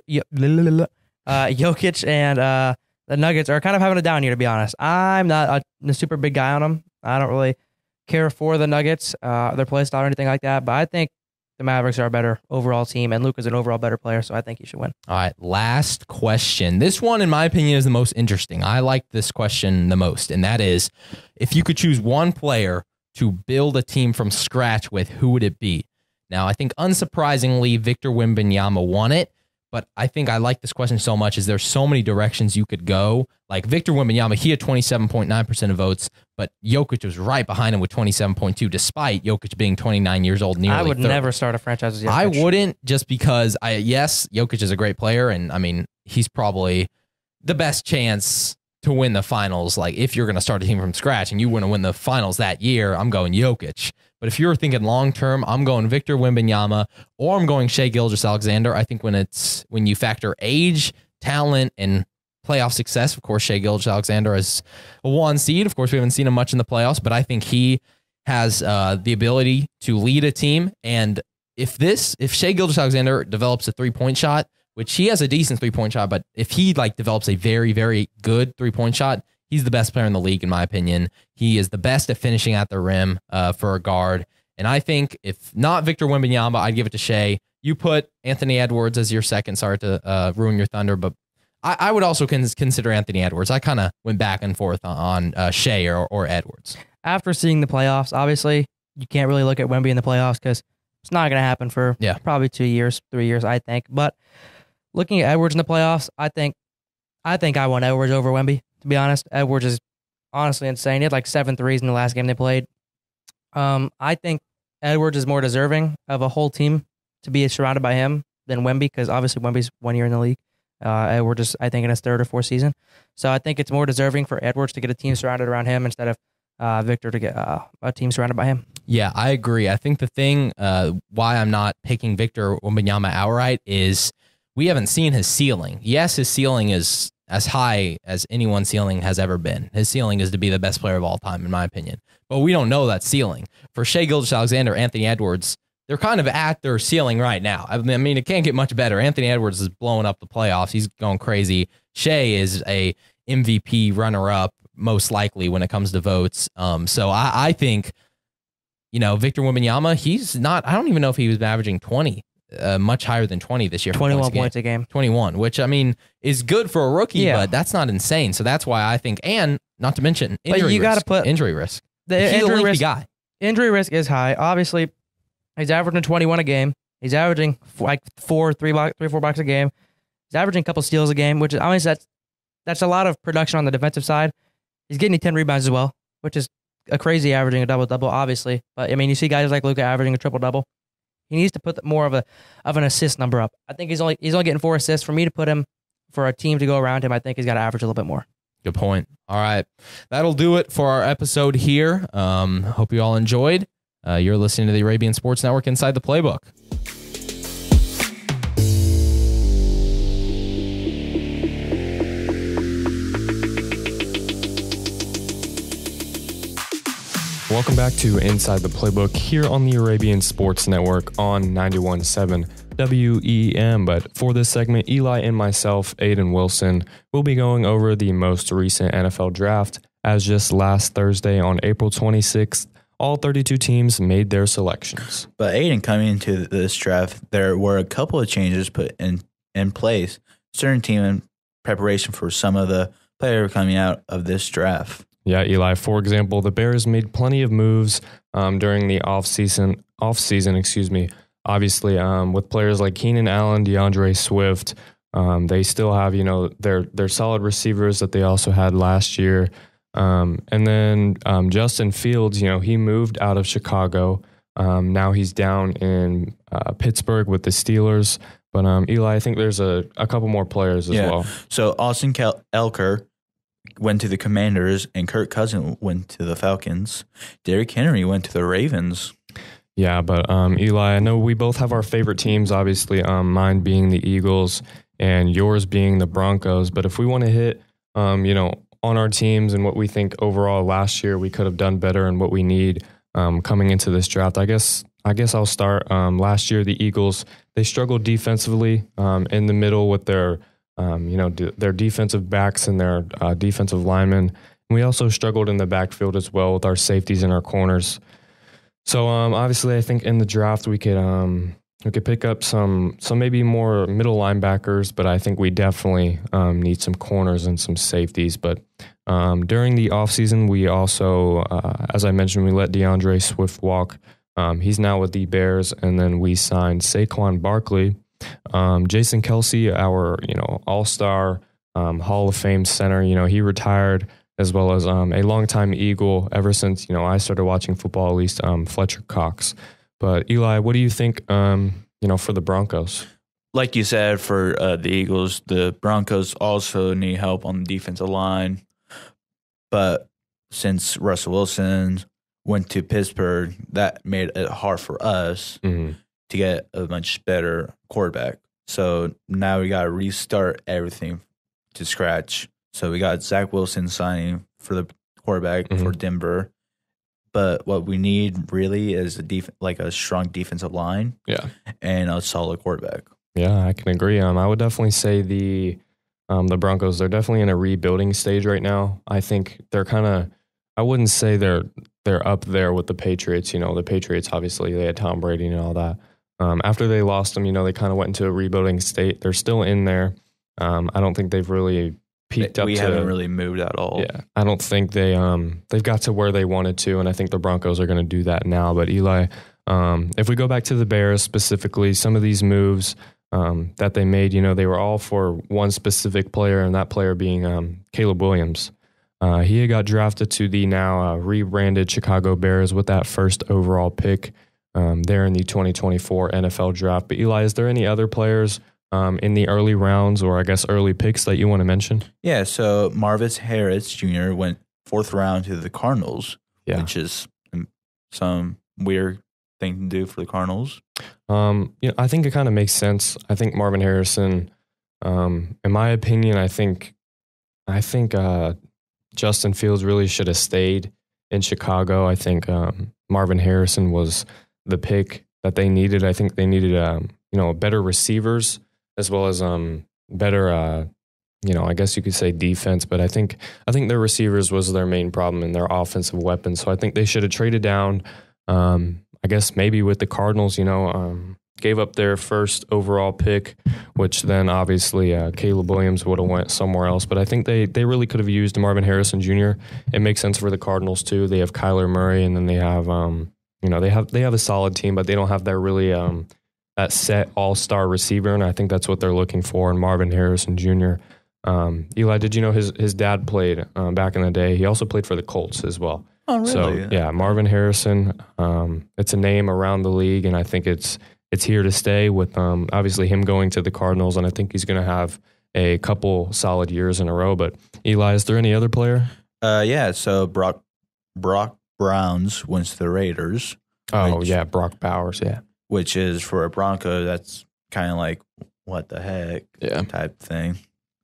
F: and the Nuggets are kind of having a down year, to be honest. I'm not a super big guy on them. I don't really care for the Nuggets, their play style or anything like that, but I think the Mavericks are a better overall team, and Luka's an overall better player, so I think he should win.
E: All right, last question. This one, in my opinion, is the most interesting. I like this question the most, and that is, if you could choose one player to build a team from scratch with, who would it be? Now, I think unsurprisingly, Victor Wembanyama won it, but I think I like this question so much is there's so many directions you could go. Like Victor Wembanyama, he had 27.9% of votes, but Jokic was right behind him with 27.2%, despite Jokic being 29 years old, nearly
F: I would
E: 30.
F: never start a franchise as Jokic.
E: I wouldn't, just because, yes, Jokic is a great player, and I mean, he's probably the best chance to win the finals. Like, if you're going to start a team from scratch and you want to win the finals that year, I'm going Jokic. But if you're thinking long term, I'm going Victor Wembanyama or I'm going Shai Gilgeous-Alexander. I think when you factor age, talent, and playoff success, of course, Shai Gilgeous-Alexander is a 1 seed. Of course, we haven't seen him much in the playoffs, but I think he has the ability to lead a team. And if Shai Gilgeous-Alexander develops a 3-point shot, which he has a decent 3-point shot, but if he develops a very, very good 3-point shot, he's the best player in the league, in my opinion. He is the best at finishing at the rim for a guard. And I think if not Victor Wembanyama, I'd give it to Shai. You put Anthony Edwards as your second. Sorry to ruin your thunder, but I would also consider Anthony Edwards. I kind of went back and forth on Shai or Edwards.
F: After seeing the playoffs, obviously, you can't really look at Wemby in the playoffs because it's not going to happen for probably 2 years, 3 years, I think. But looking at Edwards in the playoffs, I think I want Edwards over Wemby, to be honest. Edwards is honestly insane. He had like 7 threes in the last game they played. I think Edwards is more deserving of a whole team to be surrounded by him than Wemby, because obviously Wemby's 1 year in the league. Edwards is, I think, in his 3rd or 4th season. So I think it's more deserving for Edwards to get a team surrounded around him instead of Victor to get a team surrounded by him.
E: Yeah, I agree. I think the thing why I'm not picking Victor Wembanyama outright is we haven't seen his ceiling. Yes, his ceiling is as high as anyone's ceiling has ever been. His ceiling is to be the best player of all time, in my opinion. But we don't know that ceiling. For Shai Gilgeous-Alexander, Anthony Edwards, they're kind of at their ceiling right now. I mean, it can't get much better. Anthony Edwards is blowing up the playoffs. He's going crazy. Shai is a MVP runner-up, most likely, when it comes to votes. So I think, Victor Wembanyama, he's not, I don't even know if he was averaging 20, much higher than 20 this year.
F: 21 points a game.
E: 21, which, I mean, is good for a rookie, but that's not insane. So that's why I think, and not to mention injury risk. He's a lengthy guy.
F: Injury risk is high. Obviously, he's averaging 21 a game. He's averaging like 4 blocks a game. He's averaging a couple steals a game, which is, honestly, that's a lot of production on the defensive side. He's getting 10 rebounds as well, which is a crazy averaging a double-double, obviously. But, I mean, you see guys like Luka averaging a triple-double. He needs to put more of an assist number up. I think he's only getting 4 assists. For me to put him, for a team to go around him, I think he's got to average a little bit more.
E: Good point. All right. That'll do it for our episode here. Hope you all enjoyed. You're listening to the Arabian Sports Network Inside the Playbook.
D: Welcome back to Inside the Playbook here on the Arabian Sports Network on 91.7 WEM. But for this segment, Eli and myself, Aiden Wilson, will be going over the most recent NFL draft. As just last Thursday on April 26th, all 32 teams made their selections.
G: But Aiden, coming into this draft, there were a couple of changes put in place. Certain team in preparation for some of the players coming out of this draft.
D: Yeah, Eli. For example, the Bears made plenty of moves during the off season. Obviously, with players like Keenan Allen, DeAndre Swift, they still have their solid receivers that they also had last year. And then Justin Fields, he moved out of Chicago. Now he's down in Pittsburgh with the Steelers. But Eli, I think there's a couple more players as well.
G: So Austin Elker went to the Commanders, and Kirk Cousins went to the Falcons. Derrick Henry went to the Ravens.
D: Yeah, but Eli, I know we both have our favorite teams, obviously, mine being the Eagles and yours being the Broncos. But if we want to hit, on our teams and what we think overall last year we could have done better and what we need coming into this draft, I guess I'll start. Last year, the Eagles, they struggled defensively in the middle with their their defensive backs and their defensive linemen. And we also struggled in the backfield as well with our safeties and our corners. So obviously, I think in the draft we could pick up some maybe more middle linebackers, but I think we definitely need some corners and some safeties. But during the offseason, we also, as I mentioned, we let DeAndre Swift walk. He's now with the Bears, and then we signed Saquon Barkley. Jason Kelsey, our all-star Hall of Fame center, he retired, as well as a longtime Eagle ever since I started watching football, at least Fletcher Cox. But Eli, what do you think for the Broncos?
G: Like you said, for the Eagles, the Broncos also need help on the defensive line. But since Russell Wilson went to Pittsburgh, that made it hard for us to get a much better quarterback. So now we got to restart everything to scratch. So we got Zach Wilson signing for the quarterback for Denver. But what we need really is a strong defensive line, and a solid quarterback.
D: Yeah, I can agree. I would definitely say the Broncos, they're definitely in a rebuilding stage right now. I think they're kind of, I wouldn't say they're up there with the Patriots. You know, the Patriots, obviously, they had Tom Brady and all that. After they lost them, you know, they kind of went into a rebuilding state. They're still in there. I don't think they've really peaked up.
G: We haven't really moved at all.
D: Yeah, I don't think they've got to where they wanted to, and I think the Broncos are going to do that now. But Eli, if we go back to the Bears specifically, some of these moves that they made, you know, they were all for one specific player, and that player being Caleb Williams. He had got drafted to the now rebranded Chicago Bears with that first overall pick there in the 2024 NFL draft. But Eli, is there any other players in the early rounds, or I guess early picks, that you want to mention?
G: Yeah, so Marvis Harris Jr. went 4th round to the Cardinals, which is some weird thing to do for the Cardinals.
D: You know, I think it kind of makes sense. I think Marvin Harrison, in my opinion, I think Justin Fields really should have stayed in Chicago. I think Marvin Harrison was the pick that they needed. I think they needed better receivers, as well as better, I guess you could say defense. But I think their receivers was their main problem in their offensive weapons. So I think they should have traded down. I guess maybe with the Cardinals, gave up their first overall pick, which then obviously Caleb Williams would have went somewhere else. But I think they really could have used Marvin Harrison Jr. It makes sense for the Cardinals too. They have Kyler Murray, and then they have they have a solid team, but they don't have that really that set all-star receiver, and I think that's what they're looking for in Marvin Harrison Jr. Eli, did you know his dad played back in the day? He also played for the Colts as well.
G: Oh, really?
D: So, yeah, Marvin Harrison, it's a name around the league, and I think it's here to stay with obviously him going to the Cardinals, and I think he's going to have a couple solid years in a row. But, Eli, is there any other player?
G: So Brock Browns went to the Raiders.
D: Oh, Brock Bowers, yeah.
G: Which is for a Bronco, that's kind of like, what the heck type thing.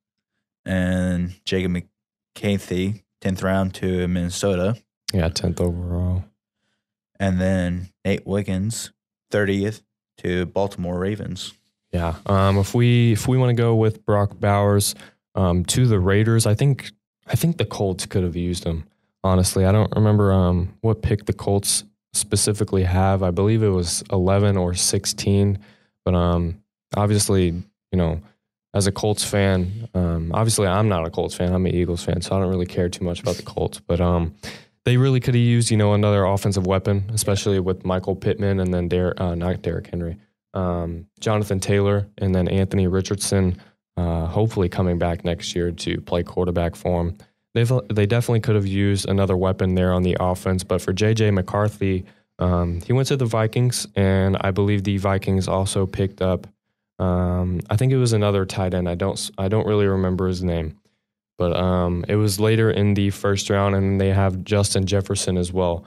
G: And Jacob McCarthy, 10th round to Minnesota.
D: Yeah, 10th overall.
G: And then Nate Wiggins, 30th to Baltimore Ravens.
D: Yeah. If we want to go with Brock Bowers to the Raiders, I think the Colts could have used him. Honestly, I don't remember what pick the Colts specifically have. I believe it was 11 or 16. But obviously, as a Colts fan, obviously I'm not a Colts fan. I'm an Eagles fan, so I don't really care too much about the Colts. But they really could have used, another offensive weapon, especially with Michael Pittman and then not Derrick Henry, Jonathan Taylor, and then Anthony Richardson, hopefully coming back next year to play quarterback for him. They definitely could have used another weapon there on the offense. But for J.J. McCarthy, he went to the Vikings, and I believe the Vikings also picked up, I think it was another tight end. I don't really remember his name. But it was later in the first round, and they have Justin Jefferson as well.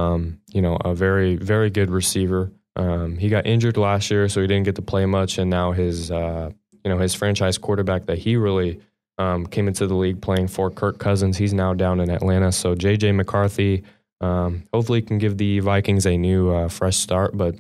D: A very, very good receiver. He got injured last year, so he didn't get to play much. And now his franchise quarterback that he really came into the league playing for, Kirk Cousins, he's now down in Atlanta. So J.J. McCarthy hopefully can give the Vikings a new fresh start. But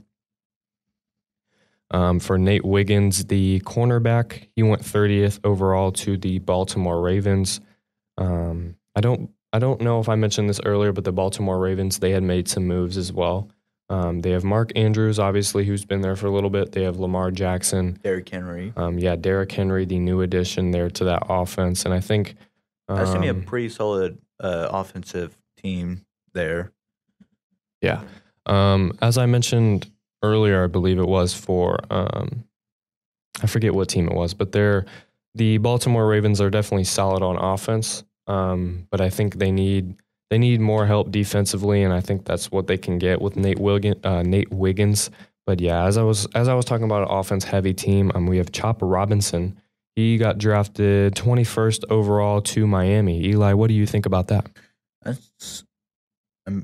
D: for Nate Wiggins, the cornerback, he went 30th overall to the Baltimore Ravens. I don't know if I mentioned this earlier, but the Baltimore Ravens, they had made some moves as well. They have Mark Andrews, obviously, who's been there for a little bit. They have Lamar Jackson.
G: Derrick Henry.
D: Derrick Henry, the new addition there to that offense. And I think
G: that's going to be a pretty solid offensive team there.
D: Yeah. As I mentioned earlier, I believe it was for I forget what team it was, but the Baltimore Ravens are definitely solid on offense. But I think they need more help defensively, and I think that's what they can get with Nate Wiggins. But yeah, as I was talking about an offense heavy team, we have Chopper Robinson. He got drafted 21st overall to Miami. Eli, what do you think about that?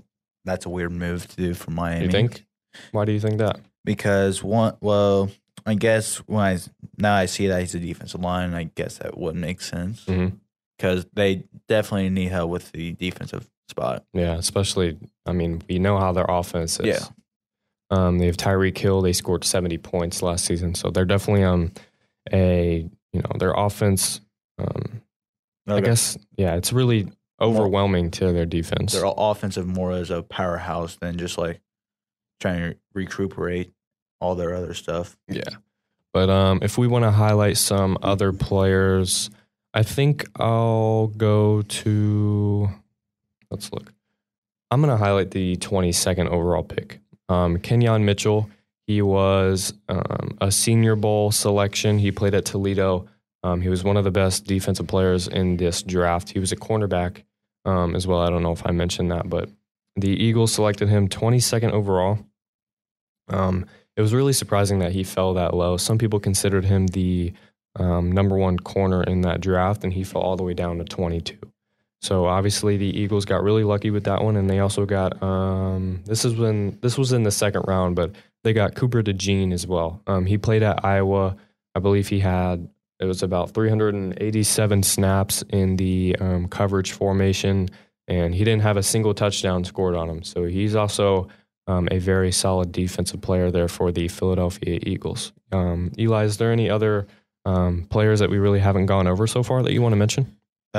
G: that's a weird move to do for Miami.
D: You think? Why do you think that?
G: Because I guess when I see that he's a defensive line, I guess that would make sense. Because they definitely need help with the defensive spot.
D: Yeah, especially, I mean, we know how their offense is.
G: Yeah.
D: They have Tyreek Hill. They scored 70 points last season. So they're definitely their offense, I guess, it's really overwhelming to their defense.
G: Their offensive more as a powerhouse than just like trying to recuperate all their other stuff.
D: Yeah. But if we want to highlight some other players, I think I'll go to, let's look. I'm going to highlight the 22nd overall pick. Kenyon Mitchell. He was a Senior Bowl selection. He played at Toledo. He was one of the best defensive players in this draft. He was a cornerback as well. I don't know if I mentioned that, but the Eagles selected him 22nd overall. It was really surprising that he fell that low. Some people considered him the number one corner in that draft, and he fell all the way down to 22. So obviously the Eagles got really lucky with that one, and they also got this was in the second round, but they got Cooper DeJean as well. He played at Iowa. I believe it was about 387 snaps in the coverage formation, and he didn't have a single touchdown scored on him. So he's also a very solid defensive player there for the Philadelphia Eagles. Eli, is there any other players that we really haven't gone over so far that you want to mention?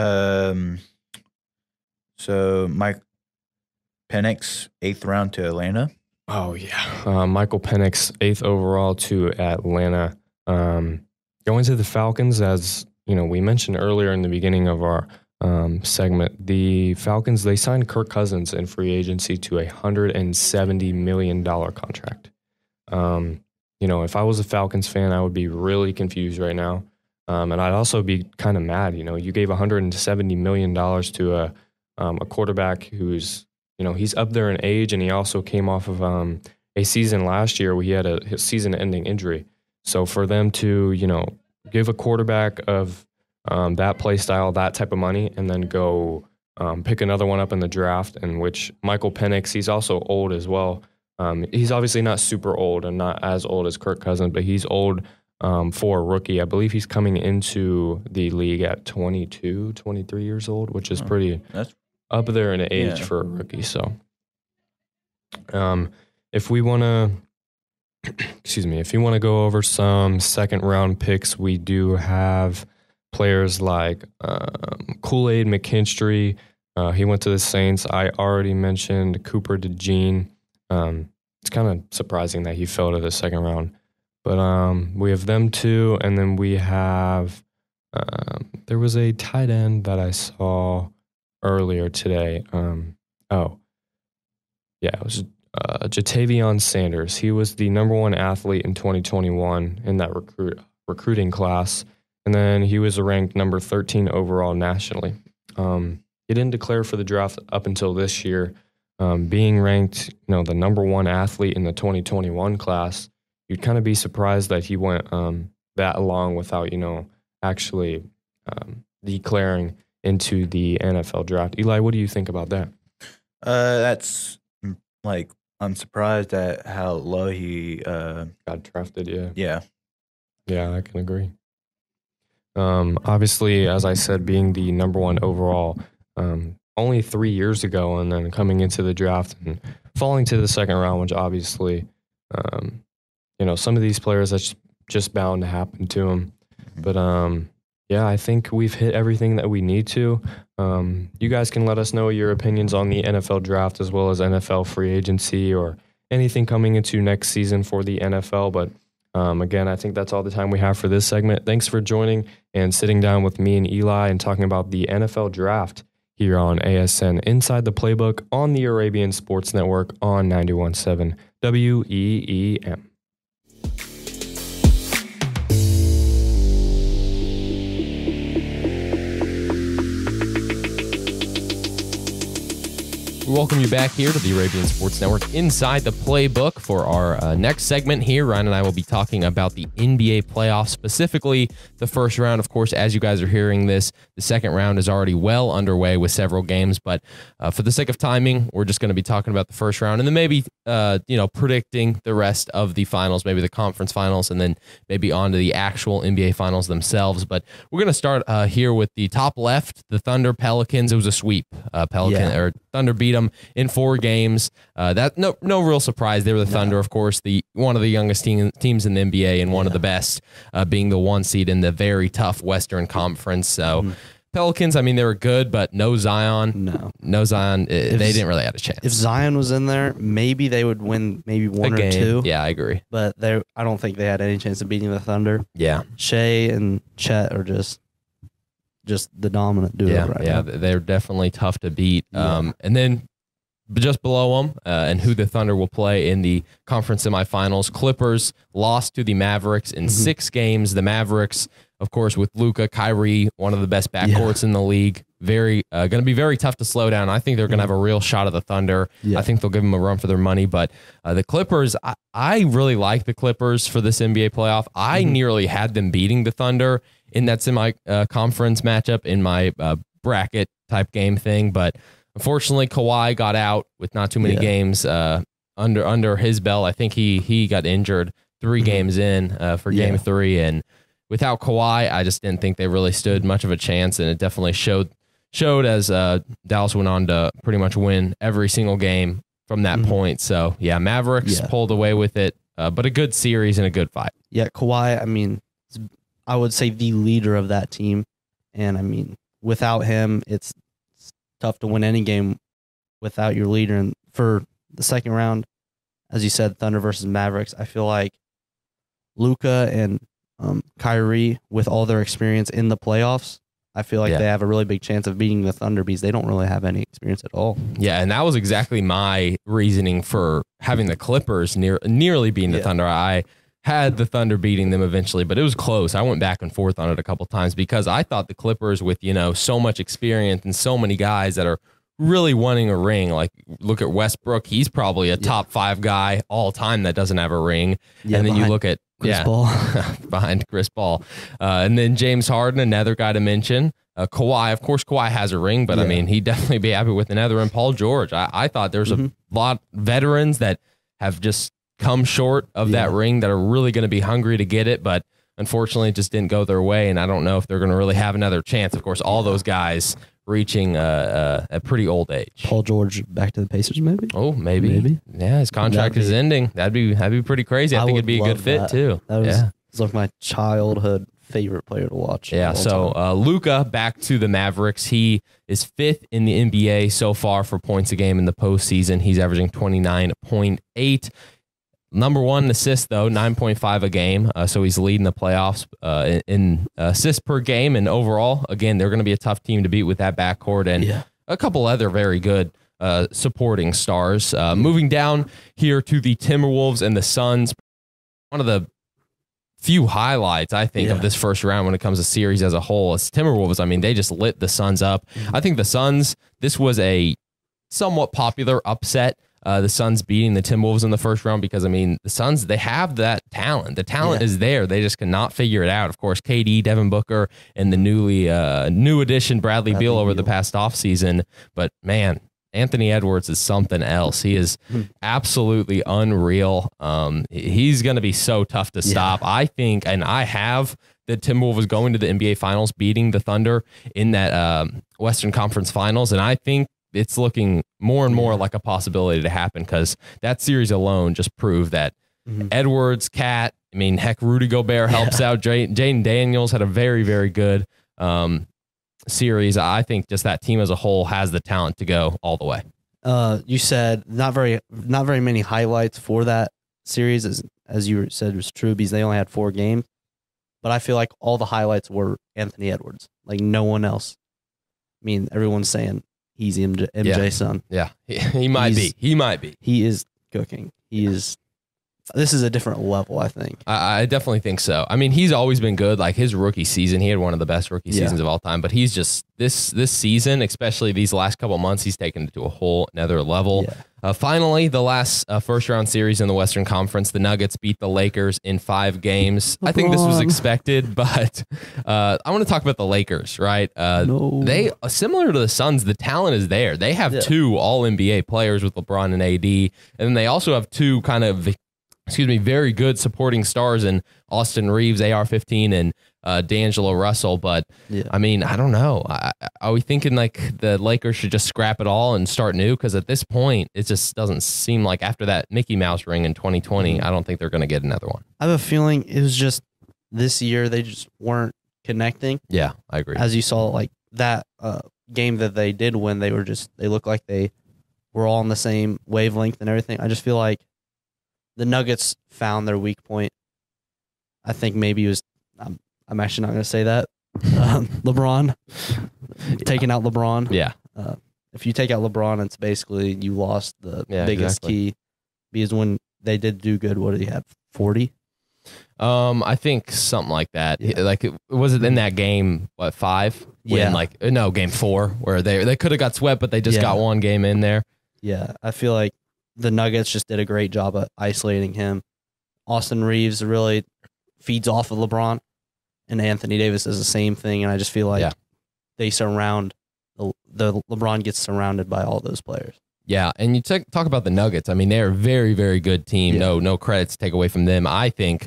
G: So Mike Penix, 8th round to Atlanta.
D: Oh, yeah. Michael Penix, 8th overall to Atlanta. Going to the Falcons, as we mentioned earlier in the beginning of our segment, the Falcons, they signed Kirk Cousins in free agency to a $170 million contract. If I was a Falcons fan, I would be really confused right now. And I'd also be kind of mad. You gave $170 million to a quarterback who's, he's up there in age, and he also came off of a season last year where he had a season-ending injury. So for them to, give a quarterback of that play style, that type of money, and then go pick another one up in the draft, in which Michael Penix, he's also old as well. He's obviously not super old and not as old as Kirk Cousins, but he's old for a rookie. I believe he's coming into the league at 22, 23 years old, which is pretty up there in age for a rookie. So if we want to, if you want to go over some second round picks, we do have players like Kool-Aid McKinstry. He went to the Saints. I already mentioned Cooper DeJean. It's kind of surprising that he fell to the second round. But we have them two, and then we have there was a tight end that I saw earlier today. It was Jatavion Sanders. He was the number one athlete in 2021 in that recruiting class, and then he was ranked number 13 overall nationally. He didn't declare for the draft up until this year. Being ranked, the number one athlete in the 2021 class, you'd kind of be surprised that he went that long without, actually declaring into the NFL draft. Eli, what do you think about that?
G: That's I'm surprised at how low he
D: got drafted.
G: Yeah,
D: I can agree. Obviously, as I said, being the number one overall, only 3 years ago, and then coming into the draft and falling to the second round, which obviously, some of these players, that's just bound to happen to them. But I think we've hit everything that we need to. You guys can let us know your opinions on the NFL draft as well as NFL free agency or anything coming into next season for the NFL. But again, I think that's all the time we have for this segment. Thanks for joining and sitting down with me and Eli and talking about the NFL draft here on ASN Inside the Playbook on the Arabian Sports Network on 91.7 WEEM.
E: We welcome you back here to the Arabian Sports Network Inside the Playbook for our next segment here. Ryan and I will be talking about the NBA playoffs, specifically the first round. Of course, as you guys are hearing this, the second round is already well underway with several games. But for the sake of timing, we're just going to be talking about the first round and then maybe, predicting the rest of the finals, maybe the conference finals, and then maybe on to the actual NBA finals themselves. But we're going to start here with the top left, the Thunder Pelicans. It was a sweep. Thunder beat them in 4 games. That no real surprise. They were the Thunder, of course, one of the youngest teams in the NBA and one of the best, being the 1 seed in the very tough Western Conference. So Pelicans, I mean, they were good, but no Zion. No Zion. They didn't really have a chance.
H: If Zion was in there, maybe they would win maybe one or two.
E: Yeah, I agree.
H: But I don't think they had any chance of beating the Thunder.
E: Yeah.
H: Shea and Chet are just the dominant duo right now.
E: They're definitely tough to beat. And then just below them, and who the Thunder will play in the conference semifinals, Clippers lost to the Mavericks in 6 games. The Mavericks, of course, with Luka, Kyrie, one of the best backcourts in the league. Very going to be very tough to slow down. I think they're going to have a real shot at the Thunder. I think they'll give them a run for their money. But the Clippers, I really like the Clippers for this NBA playoff. I nearly had them beating the Thunder in that semi-conference matchup in my bracket type game thing. But unfortunately, Kawhi got out with not too many games under his belt. I think he got injured 3 games in for game 3. And without Kawhi, I just didn't think they really stood much of a chance. And it definitely showed as Dallas went on to pretty much win every single game from that point. So, Mavericks pulled away with it, but a good series and a good fight.
H: Yeah, Kawhi, I mean, I would say the leader of that team. And, I mean, without him, it's tough to win any game without your leader. And for the second round, as you said, Thunder versus Mavericks, I feel like Luka and Kyrie, with all their experience in the playoffs, I feel like they have a really big chance of beating the Thunder because they don't really have any experience at all.
E: Yeah, and that was exactly my reasoning for having the Clippers nearly beating the Thunder. I had the Thunder beating them eventually, but it was close. I went back and forth on it a couple times because I thought the Clippers, with so much experience and so many guys that are really wanting a ring, like look at Westbrook, he's probably a top 5 guy all time that doesn't have a ring. And then you look at
H: Chris Paul.
E: behind Chris Paul. And then James Harden, another guy to mention. Kawhi, of course, Kawhi has a ring, but I mean, he'd definitely be happy with another. And Paul George, I thought there's a lot of veterans that have just come short of that ring that are really going to be hungry to get it, but unfortunately it just didn't go their way. And I don't know if they're going to really have another chance. Of course, all those guys reaching a pretty old age.
H: Paul George back to the Pacers, maybe?
E: Oh, maybe. Yeah, his contract is ending. That'd be pretty crazy. I think it'd be a good fit too.
H: That was like my childhood favorite player to watch.
E: Yeah, so Luka back to the Mavericks. He is 5th in the NBA so far for points a game in the postseason. He's averaging 29.8. Number 1 assist, though, 9.5 a game. So he's leading the playoffs in assists per game. And overall, again, they're going to be a tough team to beat with that backcourt and a couple other very good supporting stars. Moving down here to the Timberwolves and the Suns. One of the few highlights, I think, of this first round when it comes to series as a whole is Timberwolves. I mean, they just lit the Suns up. I think the Suns, this was a somewhat popular upset. The Suns beating the Timberwolves in the first round because, I mean, the Suns, they have that talent. The talent is there. They just cannot figure it out. Of course, KD, Devin Booker, and the new addition Bradley Beal over the past offseason. But, man, Anthony Edwards is something else. He is absolutely unreal. He's going to be so tough to stop. I think, and I have, the Timberwolves going to the NBA Finals, beating the Thunder in that Western Conference Finals, and I think it's looking more and more like a possibility to happen because that series alone just proved that Edwards, Cat, I mean, heck, Rudy Gobert helps out. Jaden Daniels had a very, very good series. I think just that team as a whole has the talent to go all the way.
H: You said not very many highlights for that series, as you said was true because they only had 4 games. But I feel like all the highlights were Anthony Edwards, like no one else. I mean, everyone's saying he's MJ's son.
E: Yeah, he might be. He might be.
H: He is cooking. He is this is a different level, I think.
E: I definitely think so. I mean, he's always been good. Like his rookie season, he had one of the best rookie seasons of all time. But he's just this season, especially these last couple months, he's taken it to a whole another level. Finally, the last first round series in the Western Conference, the Nuggets beat the Lakers in 5 games. I think this was expected, but I want to talk about the Lakers, right? They similar to the Suns, the talent is there. They have 2 All NBA players with LeBron and AD, and then they also have 2 kind of very good supporting stars in Austin Reeves, AR-15, and D'Angelo Russell. But I mean, I don't know. Are we thinking like the Lakers should just scrap it all and start new? Because at this point, it just doesn't seem like after that Mickey Mouse ring in 2020, I don't think they're going to get another one.
H: I have a feeling it was just this year they just weren't connecting.
E: Yeah, I agree.
H: As you saw, like that game that they did win, they looked like they were all on the same wavelength and everything. I just feel like the Nuggets found their weak point. I think maybe it was. I'm actually not going to say that. LeBron, taking out LeBron.
E: Yeah.
H: If you take out LeBron, it's basically you lost the biggest key. Because when they did do good, what did he have? 40.
E: I think something like that. Like was it in that game? What 5? When, game 4 where they could have got swept, but they just got one game in there.
H: Yeah, I feel like the Nuggets just did a great job at isolating him. Austin Reeves really feeds off of LeBron, and Anthony Davis does the same thing. And I just feel like they surround the LeBron gets surrounded by all those players.
E: Yeah, and you talk about the Nuggets. I mean, they're a very, very good team. No credits to take away from them. I think,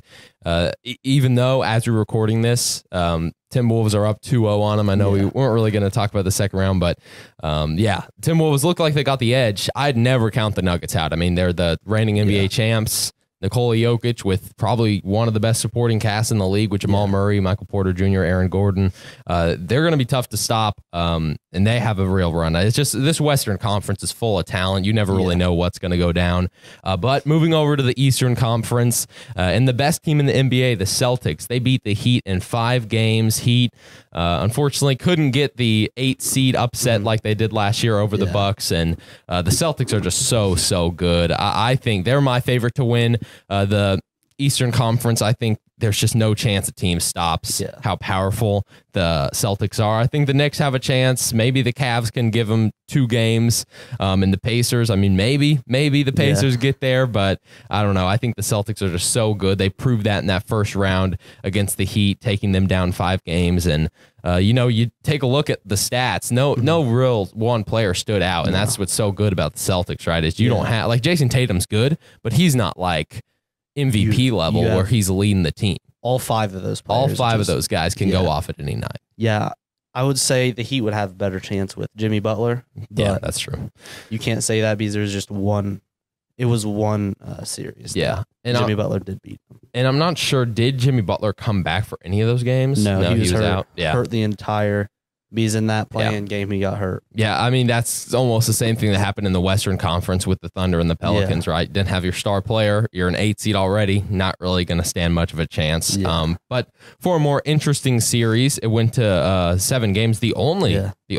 E: even though as we're recording this, Timberwolves are up 2-0 on them. I know we weren't really going to talk about the second round, but Timberwolves look like they got the edge. I'd never count the Nuggets out. I mean, they're the reigning NBA champs. Nikola Jokic with probably one of the best supporting casts in the league with Jamal Murray, Michael Porter Jr., Aaron Gordon. They're going to be tough to stop, and they have a real run. It's just this Western Conference is full of talent. You never really know what's going to go down. But moving over to the Eastern Conference, and the best team in the NBA, the Celtics, they beat the Heat in 5 games. Heat, unfortunately, couldn't get the 8 seed upset like they did last year over the Bucks, and the Celtics are just so good. I think they're my favorite to win the Eastern Conference. I think there's just no chance a team stops how powerful the Celtics are. I think the Knicks have a chance. Maybe the Cavs can give them 2 games. And the Pacers, I mean, maybe the Pacers get there, but I don't know. I think the Celtics are just so good. They proved that in that first round against the Heat, taking them down 5 games. And, you take a look at the stats. No real one player stood out. And that's what's so good about the Celtics, right? Is you don't have, like, Jason Tatum's good, but he's not like MVP level where he's leading the team.
H: All 5 of those players.
E: All 5 of those guys can go off at any night.
H: Yeah. I would say the Heat would have a better chance with Jimmy Butler.
E: Yeah, that's true.
H: You can't say that because there's just one. It was one series.
E: Yeah. And
H: Jimmy Butler did beat them.
E: And I'm not sure, did Jimmy Butler come back for any of those games?
H: No, he was hurt,
E: out. Yeah.
H: Hurt the entire. Because in that playing game, he got hurt.
E: Yeah, I mean, that's almost the same thing that happened in the Western Conference with the Thunder and the Pelicans, right? Didn't have your star player. You're an 8 seed already. Not really going to stand much of a chance. But for a more interesting series, it went to 7 games. Only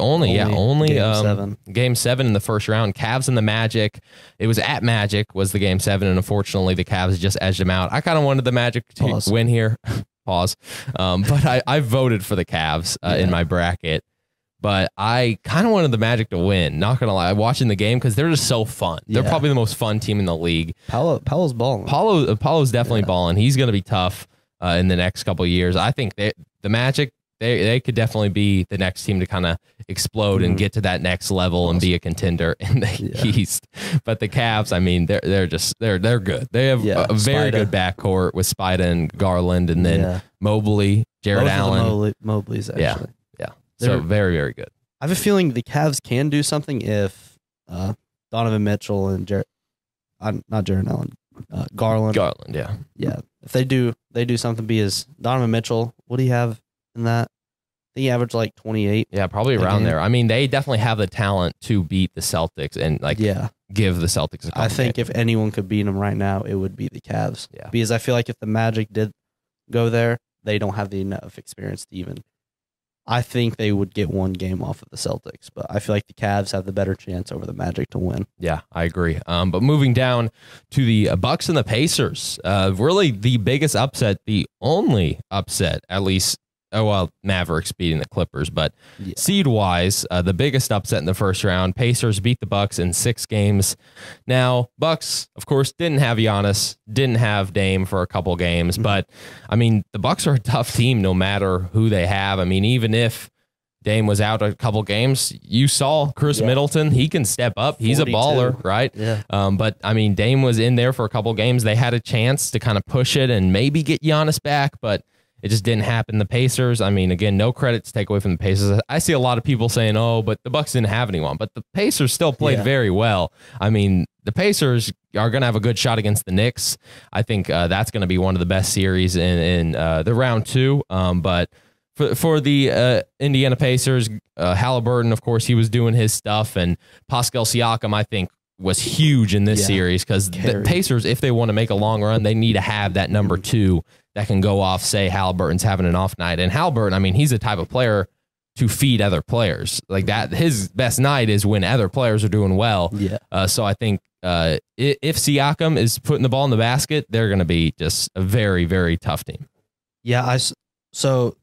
E: game 7 in the first round. Cavs and the Magic. It was at Magic was the game 7, and unfortunately, the Cavs just edged them out. I kind of wanted the Magic to win here. Pause. But I voted for the Cavs in my bracket. But I kind of wanted the Magic to win. Not going to lie. Watching the game because they're just so fun. They're probably the most fun team in the league.
H: Paolo's balling.
E: Paolo's definitely balling. He's going to be tough in the next couple of years. I think the Magic, they could definitely be the next team to kind of explode and get to that next level and be a contender in the East. But the Cavs, I mean, they're good. They have a very good backcourt with Spida and Garland, and then Mobley, Jared Allen.
H: Mobley's actually.
E: Yeah. So very, very good.
H: I have a feeling the Cavs can do something if Donovan Mitchell and not Jared Allen, Garland.
E: Garland, yeah.
H: If they do something, because Donovan Mitchell, what do you have in that? I think he averaged like 28.
E: Yeah, probably around there. I mean, they definitely have the talent to beat the Celtics and give the Celtics a
H: I think if anyone could beat them right now, it would be the Cavs.
E: Yeah.
H: Because I feel like if the Magic did go there, they don't have the enough experience to even I think they would get one game off of the Celtics, but I feel like the Cavs have the better chance over the Magic to win.
E: Yeah, I agree. But moving down to the Bucks and the Pacers, really the biggest upset, the only upset, at least. Oh, well, Mavericks beating the Clippers, but seed-wise, the biggest upset in the first round, Pacers beat the Bucks in 6 games. Now, Bucks, of course, didn't have Giannis, didn't have Dame for a couple games, but, I mean, the Bucks are a tough team no matter who they have. I mean, even if Dame was out a couple games, you saw Chris Middleton. He can step up. He's 42. A baller, right?
H: Yeah.
E: But, I mean, Dame was in there for a couple games. They had a chance to kind of push it and maybe get Giannis back, but it just didn't happen. The Pacers, I mean, again, no credit to take away from the Pacers. I see a lot of people saying, oh, but the Bucks didn't have anyone. But the Pacers still played very well. I mean, the Pacers are going to have a good shot against the Knicks. I think that's going to be one of the best series in the round 2. But for the Indiana Pacers, Halliburton, of course, he was doing his stuff. And Pascal Siakam, I think, was huge in this series because the Pacers, if they want to make a long run, they need to have that number 2 that can go off, say Halliburton's having an off night. And Halliburton, I mean, he's the type of player to feed other players. Like that, his best night is when other players are doing well. Yeah. So I think if Siakam is putting the ball in the basket, they're going to be just a very, very tough team.
H: Yeah. So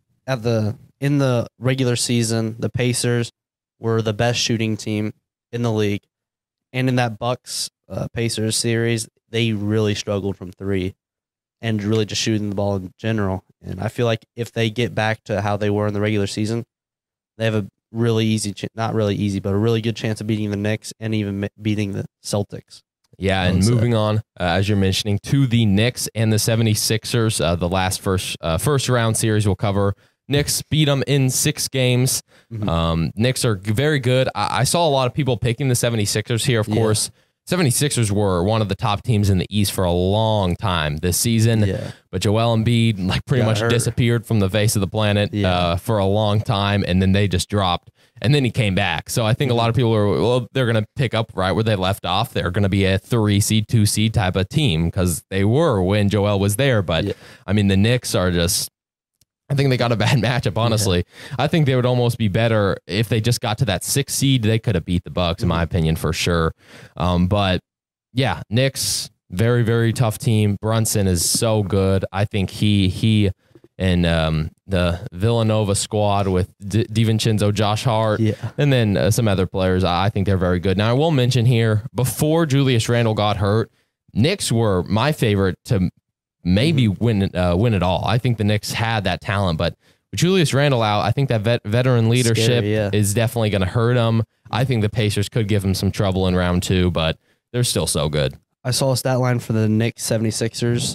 H: in the regular season, the Pacers were the best shooting team in the league. And in that Bucks Pacers series, they really struggled from 3 and really just shooting the ball in general. And I feel like if they get back to how they were in the regular season, they have a really easy, not really easy, but a really good chance of beating the Knicks and even beating the Celtics.
E: Yeah, and moving on, as you're mentioning, to the Knicks and the 76ers, the last first round series we'll cover. Knicks beat them in 6 games. Knicks are very good. I saw a lot of people picking the 76ers here, of course. 76ers were one of the top teams in the East for a long time this season. But Joel Embiid pretty much disappeared from the face of the planet for a long time, and then they just dropped. And then he came back. So I think a lot of people are, they're going to pick up right where they left off. They're going to be a 3 seed, 2 seed type of team because they were when Joel was there. But, I mean, the Knicks are just, I think they got a bad matchup, honestly. I think they would almost be better if they just got to that 6 seed. They could have beat the Bucks, in my opinion, for sure. But, yeah, Knicks, very, very tough team. Brunson is so good. I think he and the Villanova squad with DiVincenzo, Josh Hart, and then some other players, I think they're very good. Now, I will mention here, before Julius Randle got hurt, Knicks were my favorite to maybe win it all. I think the Knicks had that talent, but with Julius Randle out, I think that veteran leadership is definitely going to hurt them. I think the Pacers could give them some trouble in round 2, but they're still so good.
H: I saw a stat line for the Knicks 76ers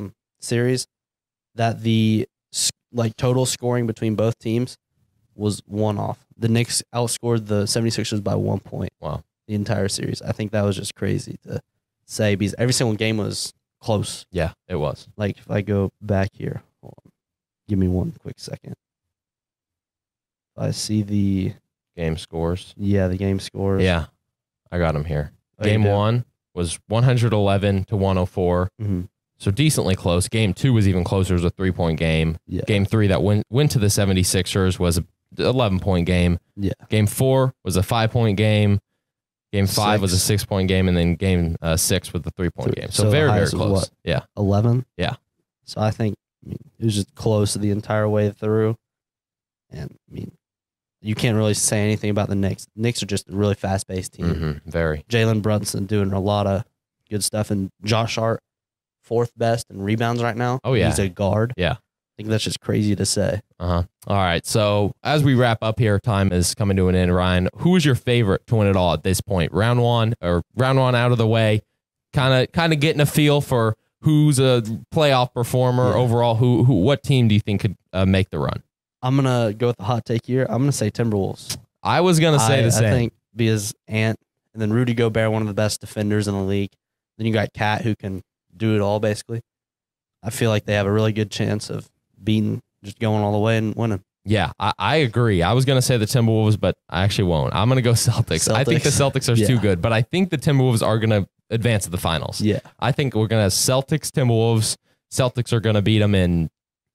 H: series that the total scoring between both teams was 1 off. The Knicks outscored the 76ers by 1 point.
E: Wow.
H: The entire series. I think that was just crazy to say because every single game was close.
E: Yeah, it was.
H: If I go back here, hold on. Give me 1 quick second. I see the
E: game scores.
H: Yeah, the game scores.
E: Yeah, I got them here. Game 1 was 111 to 104. So decently close. Game 2 was even closer. It was a 3-point game. Game 3 that went to the 76ers was a 11-point game. Game 4 was a 5-point game. Game 5 was a 6-point game, and then game 6 was the 3-point game. So very, very close.
H: 11?
E: Yeah.
H: So I think it was just close the entire way through. And you can't really say anything about the Knicks. Knicks are just a really fast-paced team.
E: Very.
H: Jalen Brunson doing a lot of good stuff, and Josh Hart, 4th best in rebounds right now.
E: Oh, yeah.
H: He's a guard.
E: Yeah.
H: I think that's just crazy to say.
E: All right. So as we wrap up here, time is coming to an end. Ryan, who is your favorite to win it all at this point? Round one out of the way, kind of getting a feel for who's a playoff performer overall. What team do you think could make the run?
H: I'm gonna go with the hot take here. I'm gonna say Timberwolves.
E: I was gonna say the same.
H: I think because Ant and then Rudy Gobert, one of the best defenders in the league. Then you got Cat, who can do it all basically. I feel like they have a really good chance of beating, just going all the way and winning.
E: Yeah, I agree. I was going to say the Timberwolves, but I actually won't. I'm going to go Celtics. I think the Celtics are too good, but I think the Timberwolves are going to advance to the finals.
H: Yeah.
E: I think we're going to Celtics, Timberwolves. Celtics are going to beat them in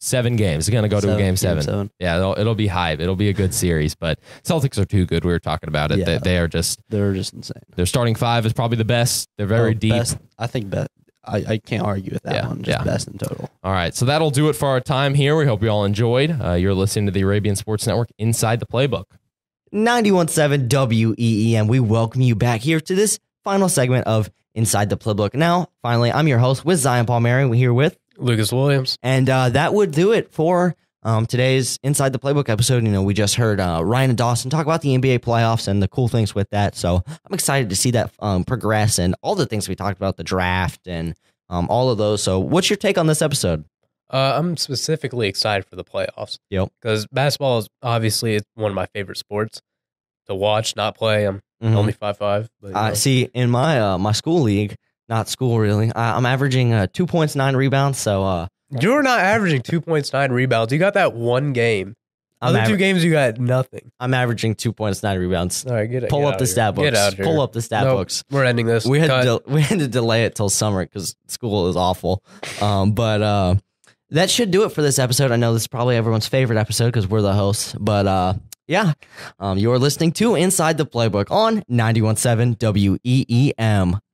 E: 7 games. It's going to go to a game 7. Yeah, it'll be hype. It'll be a good series, but Celtics are too good. We were talking about it.
H: Yeah.
E: They're just
H: insane.
E: Their starting 5 is probably the best. They're very deep.
H: Best, I think I can't argue with that one. Just best in total.
E: All right, so that'll do it for our time here. We hope you all enjoyed. You're listening to the Arabian Sports Network Inside the Playbook.
A: 91.7 WEEM. We welcome you back here to this final segment of Inside the Playbook. Now, finally, I'm your host with Zion Palmieri. We're here with
B: Lucas Williams.
A: And that would do it for today's Inside the Playbook episode. You know, we just heard Ryan and Dawson talk about the NBA playoffs and the cool things with that. So I'm excited to see that progress and all the things we talked about, the draft and all of those. So what's your take on this episode?
B: I'm specifically excited for the playoffs.
A: Yep.
B: Because basketball is obviously one of my favorite sports to watch, not play. I'm only 5'5". But,
A: see, in my my school league, not school really, I'm averaging 2 points, 9 rebounds. So
B: you're not averaging 2 points, 9 rebounds. You got that one game. Other 2 games, you got nothing.
A: I'm averaging 2 points, 9 rebounds.
B: All right,
A: pull up the stat books.
B: Get out here.
A: Pull up the stat books.
B: We're ending this.
A: We had to delay it till summer because school is awful. But that should do it for this episode. I know this is probably everyone's favorite episode because we're the hosts. But yeah, you're listening to Inside the Playbook on 91.7 WEEM.